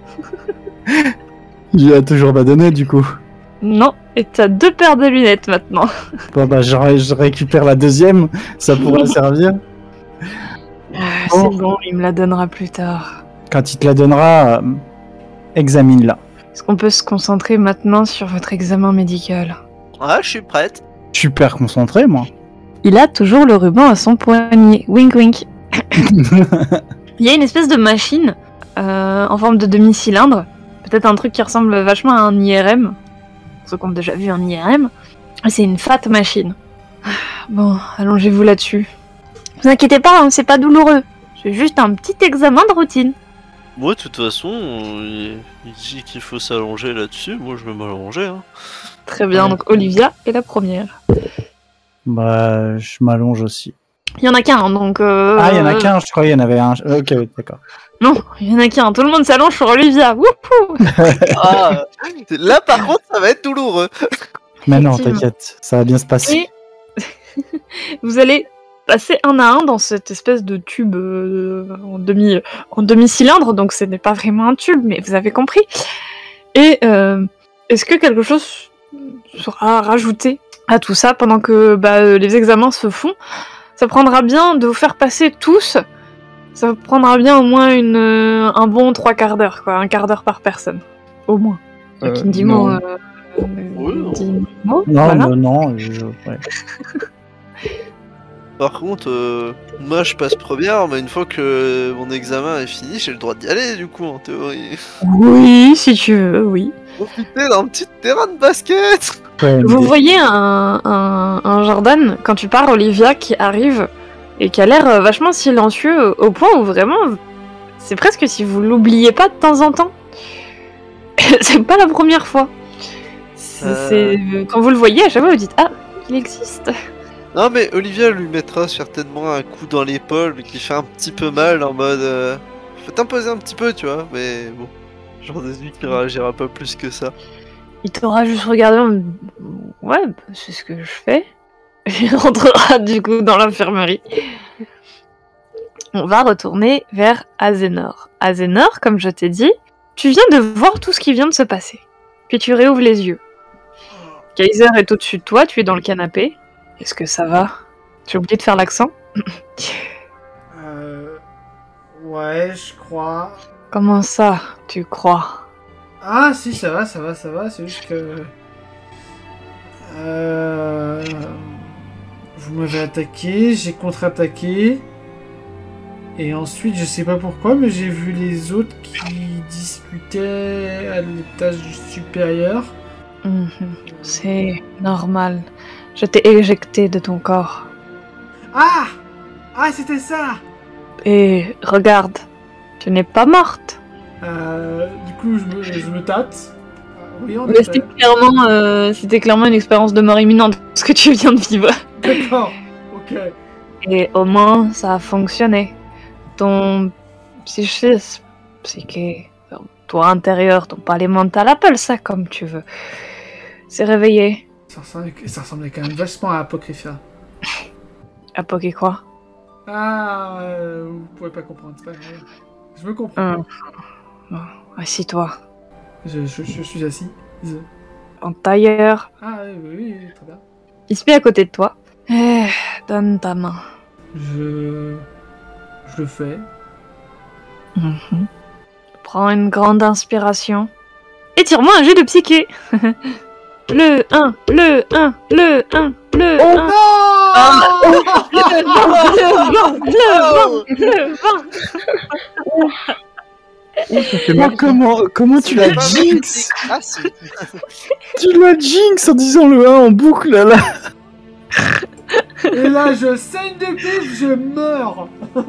Il a toujours pas donné du coup. Non, et t'as deux paires de lunettes maintenant. Bon bah je, ré- je récupère la deuxième, ça pourrait servir. Ah, Oh. c'est bon, il me la donnera plus tard. Quand il te la donnera, euh, examine-la. Est-ce qu'on peut se concentrer maintenant sur votre examen médical? Ah, je suis prête. Super concentré moi. Il a toujours le ruban à son poignet. Wink wink. Il y a une espèce de machine euh, en forme de demi-cylindre. Peut-être un truc qui ressemble vachement à un I R M. Pour ceux qui ont déjà vu un I R M. C'est une fat machine. Ah, bon, allongez-vous là-dessus. Vous inquiétez pas, hein, c'est pas douloureux. C'est juste un petit examen de routine. Moi, de toute façon, il, il dit qu'il faut s'allonger là-dessus. Moi, je vais m'allonger. Hein. Très bien, donc Olivia est la première. Bah je m'allonge aussi. Il y en a qu'un, donc... euh, Ah il y en a qu'un, je croyais il y en avait un. Ok oui, d'accord. Non, il y en a qu'un. Tout le monde s'allonge sur Olivia. Wouhou. Ah, là, par contre, ça va être douloureux. Mais non, Effectivement. t'inquiète, ça va bien se passer. Et vous allez passer un à un dans cette espèce de tube euh, en demi en demi-cylindre, donc ce n'est pas vraiment un tube, mais vous avez compris. Et euh, est-ce que quelque chose sera rajouté à tout ça pendant que bah, les examens se font? Ça prendra bien de vous faire passer tous. Ça prendra bien au moins une, euh, un bon trois quarts d'heure, quoi, un quart d'heure par personne, au moins. Euh, Qui me dit non. mon, euh, Oui, me non. dit mot, Non, voilà. bah, non, je... ouais. Par contre, euh, moi je passe première, mais une fois que mon examen est fini, j'ai le droit d'y aller du coup en théorie. Oui, si tu veux, oui. Profiter d'un petit terrain de basket. Ouais, Vous mais- voyez un, un, un Jordan, quand tu pars, Olivia, qui arrive et qui a l'air euh, vachement silencieux, au point où vraiment, c'est presque si vous l'oubliez pas de temps en temps. C'est pas la première fois. C'est, Euh. c'est- Quand vous le voyez, à chaque fois, vous dites « Ah, il existe !» Non mais Olivia lui mettra certainement un coup dans l'épaule qui fait un petit peu mal en mode euh, faut t'imposer un petit peu tu vois, mais bon, j'en déduis qu'il réagira pas plus que ça. Il t'aura juste regardé en mode « Ouais, bah, c'est ce que je fais. » Il rentrera du coup dans l'infirmerie. On va retourner vers Azénor. Azénor, comme je t'ai dit, tu viens de voir tout ce qui vient de se passer. Puis tu réouvres les yeux. Kaiser est au-dessus de toi, tu es dans le canapé. Est-ce que ça va? J'ai oublié de faire l'accent. Euh... Ouais, je crois. Comment ça, tu crois? Ah si, ça va, ça va, ça va, c'est juste que... Euh... Vous m'avez attaqué, j'ai contre-attaqué. Et ensuite, je sais pas pourquoi, mais j'ai vu les autres qui discutaient à l'étage supérieur. Mhm. C'est normal. Je t'ai éjecté de ton corps. Ah Ah, c'était ça. Et regarde, tu n'es pas morte. Euh, du coup, je me, je me tâte. Oui, en Mais effet. c'était clairement, euh, c'était clairement une expérience de mort imminente, ce que tu viens de vivre. D'accord, ok. Et au moins, ça a fonctionné. Ton psychisme, psyché, toi intérieur, ton palais mental, appelle ça comme tu veux. C'est réveillé. Ça ressemblait, ça ressemblait quand même vachement à Apocrypha. À Poké quoi? Ah, euh, vous pouvez pas comprendre, c'est pas grave. Je me comprends. Hum. Bon, assis-toi. Je, je, je suis assis. Je- En tailleur. Ah oui, oui, oui, très bien. Il se met à côté de toi. Eh, donne ta main. Je... Je le fais. Mhm. Prends une grande inspiration. Et tire-moi un jet de psyché. Le un, le un, le un, le Oh un. non Le vingt, le vingt, le vingt. Ça fait Ah, mal. comment, comment tu l'as pas jinx? Ah si. Tu l'as jinx en disant le un en boucle là. Et là, je saigne de pif, je meurs.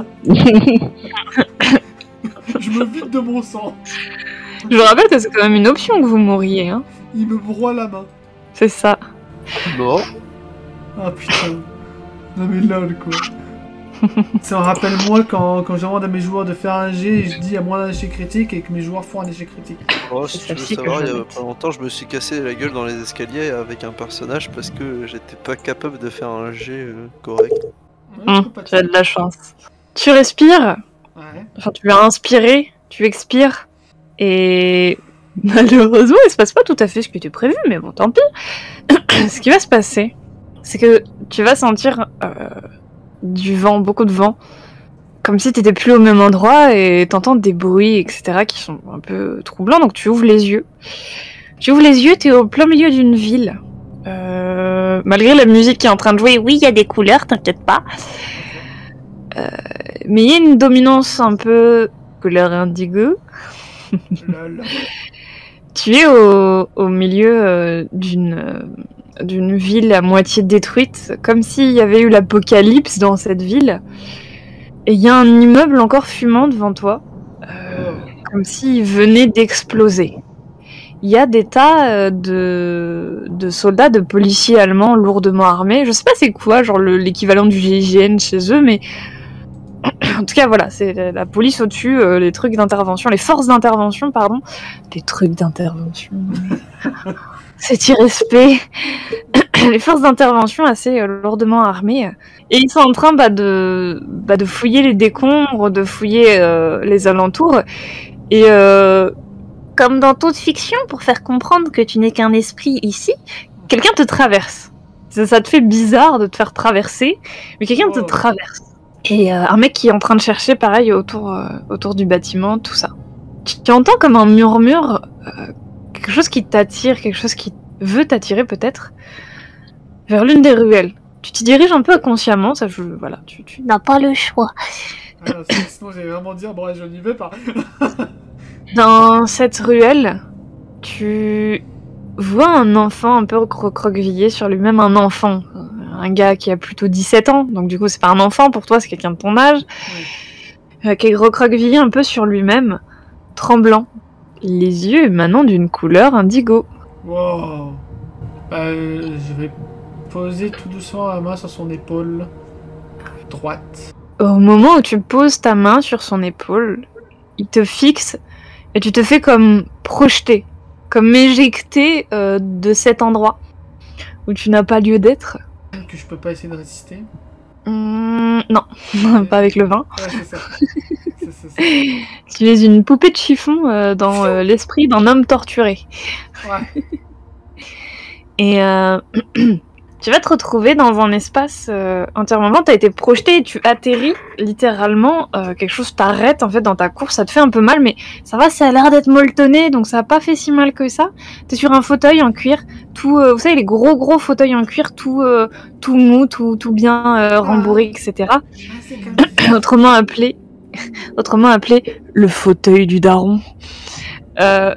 Je me vide de mon sang. Je vous rappelle que c'est quand même une option que vous mourriez, hein. Il me broie la main. C'est ça. Non. Ah putain. Non mais lol quoi. Ça me rappelle moi quand, quand je demande à mes joueurs de faire un jet et je dis à moins d'un échec critique et que mes joueurs font un échec critique. Oh, si C'est tu veux celle-ci que savoir, je il y a note. pas longtemps, je me suis cassé la gueule dans les escaliers avec un personnage parce que j'étais pas capable de faire un jet euh, correct. Ouais, je Hum, peux pas te tu as dire. de la chance. Tu respires, Ouais. enfin tu as inspiré, tu expires, et malheureusement il se passe pas tout à fait ce qui était prévu, mais bon tant pis. Ce qui va se passer, c'est que tu vas sentir euh, du vent, beaucoup de vent, comme si t'étais plus au même endroit et t'entends des bruits, et cetera qui sont un peu troublants, donc tu ouvres les yeux. Tu ouvres les yeux, t'es au plein milieu d'une ville. Euh, malgré la musique qui est en train de jouer, oui, il y a des couleurs, t'inquiète pas. Euh, mais il y a une dominance un peu couleur indigo. Lol. Tu es au, au milieu euh, d'une euh, d'une ville à moitié détruite, comme s'il y avait eu l'apocalypse dans cette ville. Et il y a un immeuble encore fumant devant toi, euh, comme s'il venait d'exploser. Il y a des tas euh, de, de soldats, de policiers allemands lourdement armés. Je sais pas c'est quoi, genre le- l'équivalent du G I G N chez eux, mais en tout cas voilà, c'est la, la police au-dessus, euh, les trucs d'intervention, les forces d'intervention, pardon. Les trucs d'intervention. cet irrespect. Les forces d'intervention assez euh, lourdement armées. Et ils sont en train bah, de, bah, de fouiller les décombres, de fouiller euh, les alentours. Et euh, comme dans toute fiction, pour faire comprendre que tu n'es qu'un esprit ici, quelqu'un te traverse. Ça, ça te fait bizarre de te faire traverser, mais quelqu'un te Oh. traverse. Et euh, un mec qui est en train de chercher pareil autour, euh, autour du bâtiment, tout ça. Tu, tu entends comme un murmure, euh, quelque chose qui t'attire, quelque chose qui veut t'attirer peut-être, vers l'une des ruelles. Tu t'y diriges un peu inconsciemment, ça je, voilà, tu, tu... Tu n'as pas le choix. Ah, sinon, j'allais vraiment dire, bon, je n'y vais pas. Dans cette ruelle, tu vois un enfant un peu recroquevillé sur lui-même, un enfant, un gars qui a plutôt dix-sept ans, donc du coup c'est pas un enfant pour toi, c'est quelqu'un de ton âge, Oui. euh, qui est recroquevillé un peu sur lui-même, tremblant, les yeux émanant d'une couleur indigo. Wow. Bah, euh, je vais poser tout doucement la main sur son épaule droite. Au moment où tu poses ta main sur son épaule, il te fixe et tu te fais comme projeter, comme éjecté euh, de cet endroit où tu n'as pas lieu d'être. Que je peux pas essayer de résister. Mmh, non, pas avec le vin. Ouais, c'est ça. c'est ça, c'est Tu es une poupée de chiffon euh, dans euh, l'esprit d'un homme torturé. ça. Ouais. Et euh, tu vas te retrouver dans un espace euh, entièrement blanc. Tu as été projeté et tu atterris littéralement. Euh, quelque chose t'arrête en fait dans ta course. Ça te fait un peu mal, mais ça va, ça a l'air d'être molletonné, donc ça a pas fait si mal que ça. Tu es sur un fauteuil en cuir, tout, euh, vous savez, les gros gros fauteuils en cuir, tout, euh, tout mou, tout, tout bien euh, rembourré, et cetera. Ah, c'est comme ça. Autrement appelé, autrement appelé le fauteuil du daron. Euh,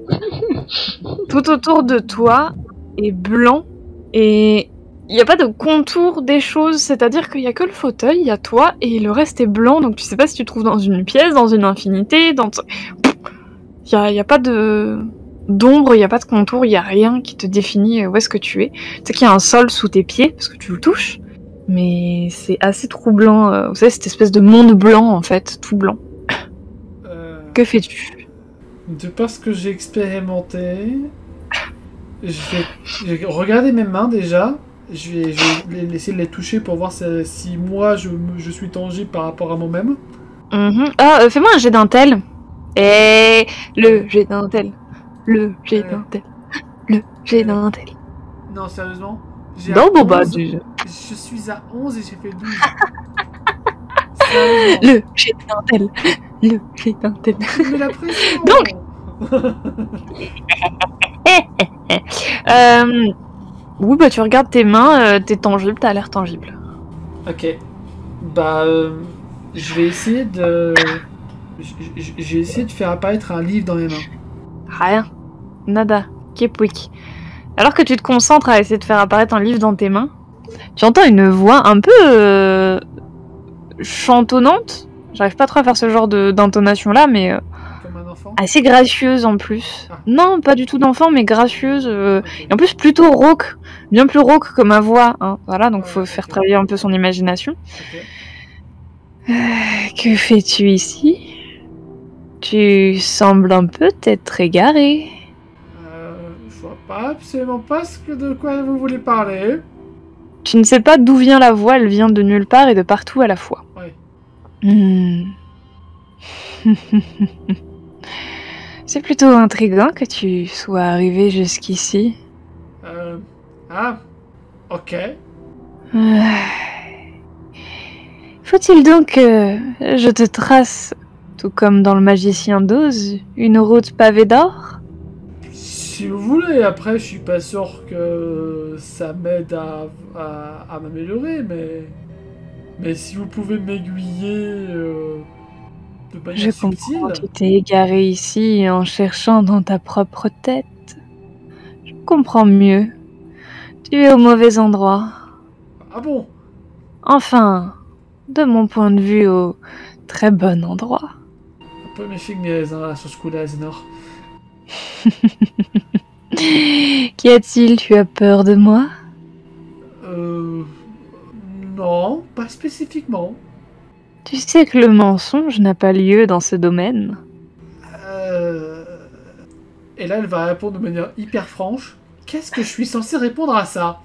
tout autour de toi est blanc et il n'y a pas de contour des choses, c'est-à-dire qu'il n'y a que le fauteuil, il y a toi et le reste est blanc, donc tu sais pas si tu te trouves dans une pièce, dans une infinité, dans... Il n'y a, y a pas de d'ombre, il n'y a pas de contour, il n'y a rien qui te définit où est-ce que tu es. Tu sais qu'il y a un sol sous tes pieds, parce que tu le touches, mais c'est assez troublant, euh, vous savez, cette espèce de monde blanc en fait, tout blanc. Euh, Que fais-tu ? de par ce que j'ai expérimenté, je vais, je vais regarder mes mains déjà. Je vais, je vais les- essayer de les toucher pour voir si, si moi je, me- je suis tangible par rapport à moi-même. Mhm. Ah, euh, fais-moi un jet d'intel. Et le jet d'intel. Le jet Euh. d'intel. Le jet d'intel. Non, sérieusement. J'ai Non, à bon bah, onze. du- Je suis à onze et j'ai fait douze. Sérieusement. le jet d'intel. Le jet d'intel. Tu me mets la pression. Donc. Euh, oui, bah tu regardes tes mains, euh, t'es tangible, t'as l'air tangible. Ok. Bah, euh, je vais essayer de. j- j- J'ai essayé de faire apparaître un livre dans mes mains. Rien. Nada. Kepwick. Alors que tu te concentres à essayer de faire apparaître un livre dans tes mains, tu entends une voix un peu euh, chantonnante. J'arrive pas trop à faire ce genre de- d'intonation là, mais euh, Comme un enfant. assez gracieuse en plus. Ah. Non, pas du tout d'enfant, mais gracieuse. euh, Ok. Et en plus plutôt rauque, bien plus rauque que ma voix. Hein. Voilà, donc Ouais, faut ok. faire travailler un peu son imagination. Ok. Que fais-tu ici? Tu sembles un peu t'être égaré. Euh, je vois pas absolument pas ce que, de quoi vous voulez parler. Tu ne sais pas d'où vient la voix, elle vient de nulle part et de partout à la fois. Ouais. Hmm. C'est plutôt intriguant que tu sois arrivé jusqu'ici. Euh... Ah. Ok. Euh, Faut-il donc que je te trace, tout comme dans le Magicien d'Oz, une route pavée d'or? Si vous voulez, après, je suis pas sûr que ça m'aide à, à, à m'améliorer, mais... Mais si vous pouvez m'aiguiller euh, de manière Je subtile... comprends, tu t'es égaré ici en cherchant dans ta propre tête. Je comprends mieux. Tu es au mauvais endroit. Ah bon? Enfin, de mon point de vue, au très bon endroit. Un peu méfier que mes hein, sur ce coup-là, Zénor. Qu'y a-t-il? Tu as peur de moi? Euh... Non, pas spécifiquement. Tu sais que le mensonge n'a pas lieu dans ce domaine. Euh... Et là, elle va répondre de manière hyper franche. Qu'est-ce que je suis censé répondre à ça?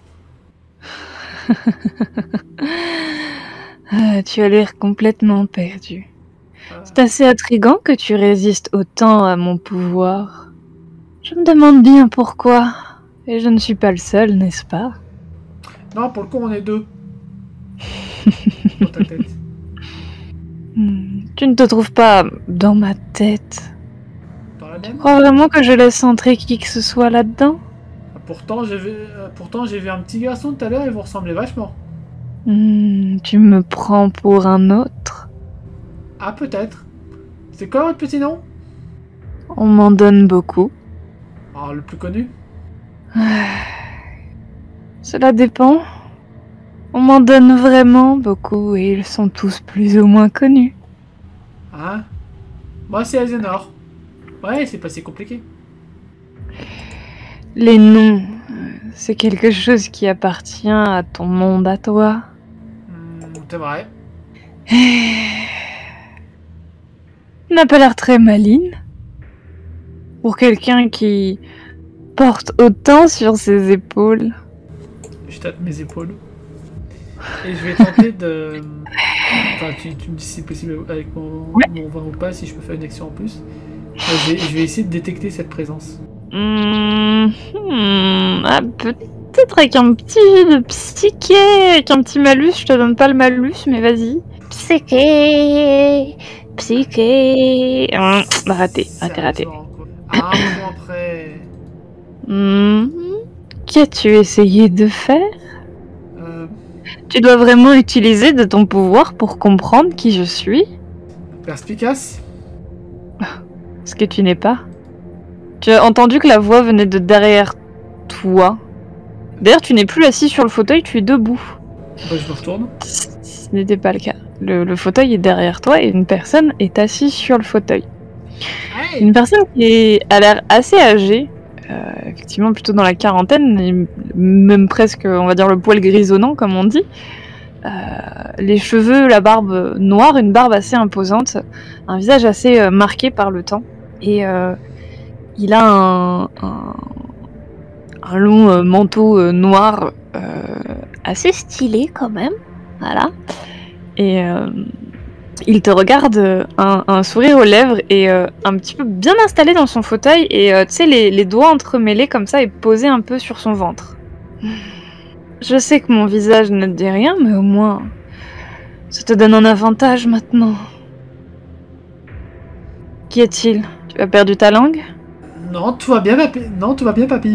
Ah, tu as l'air complètement perdu. Euh, C'est assez intriguant que tu résistes autant à mon pouvoir. Je me demande bien pourquoi. Et je ne suis pas le seul, n'est-ce pas? Non, pour le coup, on est deux. Dans ta tête. Hmm, tu ne te trouves pas dans ma tête. Dans la Tu même? crois vraiment que je laisse entrer qui que ce soit là-dedans? Pourtant, j'ai vu, euh, pourtant, j'ai vu un petit garçon tout à l'heure et vous ressemblez vachement. Hmm, tu me prends pour un autre? Ah, peut-être. C'est quoi votre petit nom? On m'en donne beaucoup. Ah, le plus connu? Cela dépend. On m'en donne vraiment beaucoup et ils sont tous plus ou moins connus. Hein? Moi, c'est Azenor. Ouais, c'est pas si compliqué. Les noms, euh, c'est quelque chose qui appartient à ton monde à toi. Hmm, c'est vrai. Tu n'as pas l'air très maligne. Pour quelqu'un qui porte autant sur ses épaules. Je tape mes épaules. Et je vais tenter de... Enfin, tu, tu me dis si c'est possible avec mon, Ouais. mon vin ou pas, si je peux faire une action en plus. Euh, je, vais, je vais essayer de détecter cette présence. Hmm, hmm, ah, peut-être avec un petit jet de psyché, avec un petit malus. Je te donne pas le malus, mais vas-y. Psyché. Psyché. Hum, bah, raté, raté, raté. Sérieusement, quoi. Ah, un point près. Hmm, qu'as-tu essayé de faire? Euh, Tu dois vraiment utiliser de ton pouvoir pour comprendre qui je suis, perspicace. ce que tu n'es pas. Tu as entendu que la voix venait de derrière toi. D'ailleurs, tu n'es plus assis sur le fauteuil, tu es debout. Bah, je me retourne. Ce n'était pas le cas. Le, le fauteuil est derrière toi et une personne est assise sur le fauteuil. Hey! Une personne qui est- a l'air assez âgée, euh, effectivement plutôt dans la quarantaine, et même presque, on va dire, le poil grisonnant, comme on dit. Euh, les cheveux, la barbe noire, une barbe assez imposante, un visage assez euh, marqué par le temps. Et euh, il a un, un, un long euh, manteau euh, noir euh, assez stylé quand même. Voilà. Et euh, il te regarde, euh, un, un sourire aux lèvres et euh, un petit peu bien installé dans son fauteuil et euh, tu sais, les, les doigts entremêlés comme ça et posés un peu sur son ventre. Je sais que mon visage ne te dit rien, mais au moins, ça te donne un avantage maintenant. Qu'y a-t-il? Tu as perdu ta langue? Non, tout va bien, papi. Non, tout va bien, papy.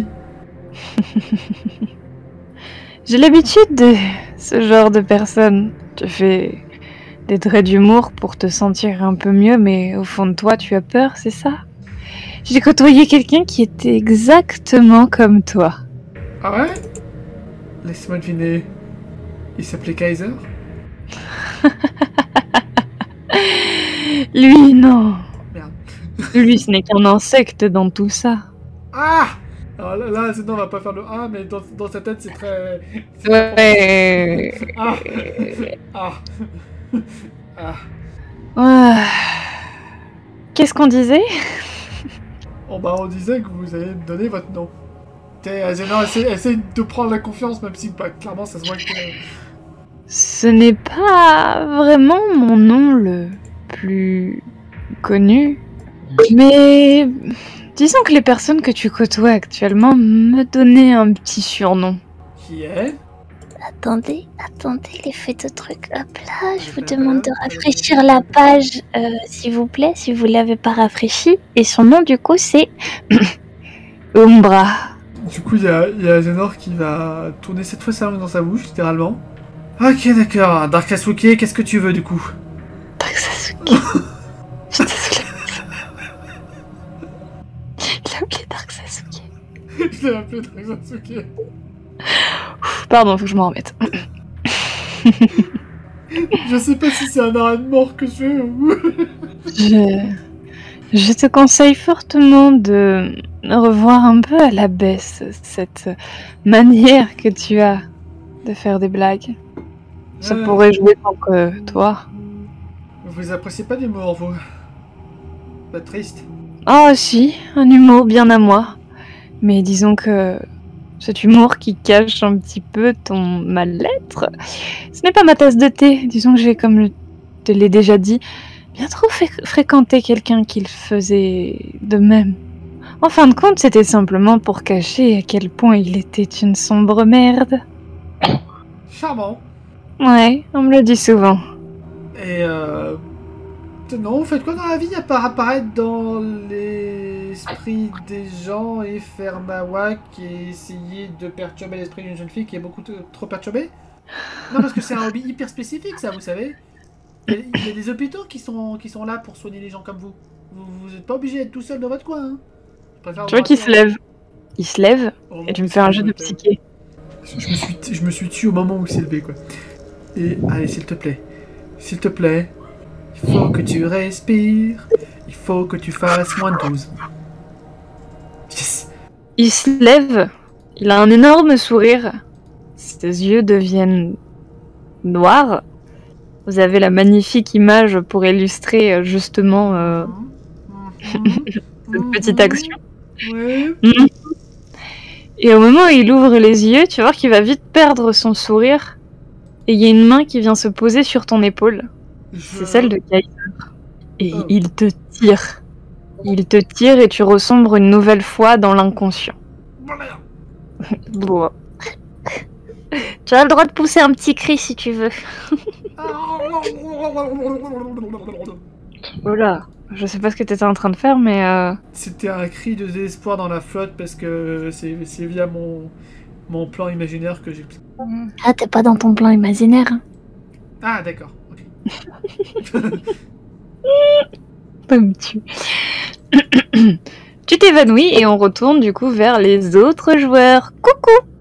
J'ai l'habitude de ce genre de personne. Tu fais des traits d'humour pour te sentir un peu mieux, mais au fond de toi, tu as peur, c'est ça? J'ai côtoyé quelqu'un qui était exactement comme toi. Ah ouais? Laisse-moi deviner. Il s'appelait Kaiser? Lui, non. Merde. Lui, ce n'est qu'un insecte dans tout ça. Ah! Alors là, là sinon on va pas faire le A, mais dans, dans sa tête c'est très... c'est Ouais. Ah! Ah! Ah! Ah. Qu'est-ce qu'on disait? Oh bah on disait que vous allez me donner votre nom. T'es Azenor, essaye, essaye de prendre la confiance, même si bah, clairement ça se voit que... Ce n'est pas vraiment mon nom le plus connu, mais disons que les personnes que tu côtoies actuellement me donnaient un petit surnom. Qui est? Attendez, attendez, l'effet de truc. Hop là, je vous demande de rafraîchir la page, euh, s'il vous plaît, si vous l'avez pas rafraîchi. Et son nom, du coup, c'est Umbra. Du coup, il y a, il y a Azenor qui va tourner cette fois sa langue dans sa bouche, littéralement. Ok, d'accord. Dark Sasuke, qu'est-ce que tu veux, du coup? Dark Sasuke. Je te souviens. Il a appelé Dark Sasuke. Je l'ai appelé Dark Sasuke. Pardon, faut que je m'en remette. Je sais pas si c'est un arrêt de mort que je fais ou... Je... Je te conseille fortement de revoir un peu à la baisse cette manière que tu as de faire des blagues. Ça Euh, pourrait jouer contre toi. Vous appréciez pas l'humour, vous? Pas triste? Oh si, un humour bien à moi. Mais disons que cet humour qui cache un petit peu ton mal-être. Ce n'est pas ma tasse de thé. Disons que j'ai, comme je te l'ai déjà dit, bien trop fé- fréquenté quelqu'un qui le faisait de même. En fin de compte, c'était simplement pour cacher à quel point il était une sombre merde. Charmant. Ouais, on me le dit souvent. Et euh... non, vous faites quoi dans la vie à part apparaître dans l'esprit des gens et faire nawak et essayer de perturber l'esprit d'une jeune fille qui est beaucoup t- trop perturbée? Non, parce que c'est un hobby hyper spécifique, ça, vous savez. Il y a, il y a des hôpitaux qui sont, qui sont là pour soigner les gens comme vous. Vous, vous êtes pas obligé d'être tout seul dans votre coin, hein. Je préfère Tu vois vous qu'il se rassurer. lève. Il se lève Oh, et tu me fais un jeu de ouais, psyché. Je me suis, je me suis tué au moment où il s'est levé, quoi. Et allez, s'il te plaît, s'il te plaît, il faut que tu respires, il faut que tu fasses moins de douze. Yes. Il se lève. Il a un énorme sourire. Ses yeux deviennent noirs. Vous avez la magnifique image pour illustrer euh, justement euh, cette petite action. Ouais. Mhm. Et au moment où il ouvre les yeux, tu vois qu'il va vite perdre son sourire. Et il y a une main qui vient se poser sur ton épaule. Je- C'est celle de Kaiser. Et Oh. il te tire. Il te tire et tu ressombres une nouvelle fois dans l'inconscient. Voilà. Bon. Tu as le droit de pousser un petit cri si tu veux. Voilà. Je sais pas ce que t'étais en train de faire, mais euh... C'était un cri de désespoir dans la flotte parce que c'est c'est via mon, mon plan imaginaire que j'ai... Ah, t'es pas dans ton plan imaginaire. Hein. Ah, d'accord. Ok. pas me tue. Tu t'évanouis et on retourne du coup vers les autres joueurs. Coucou!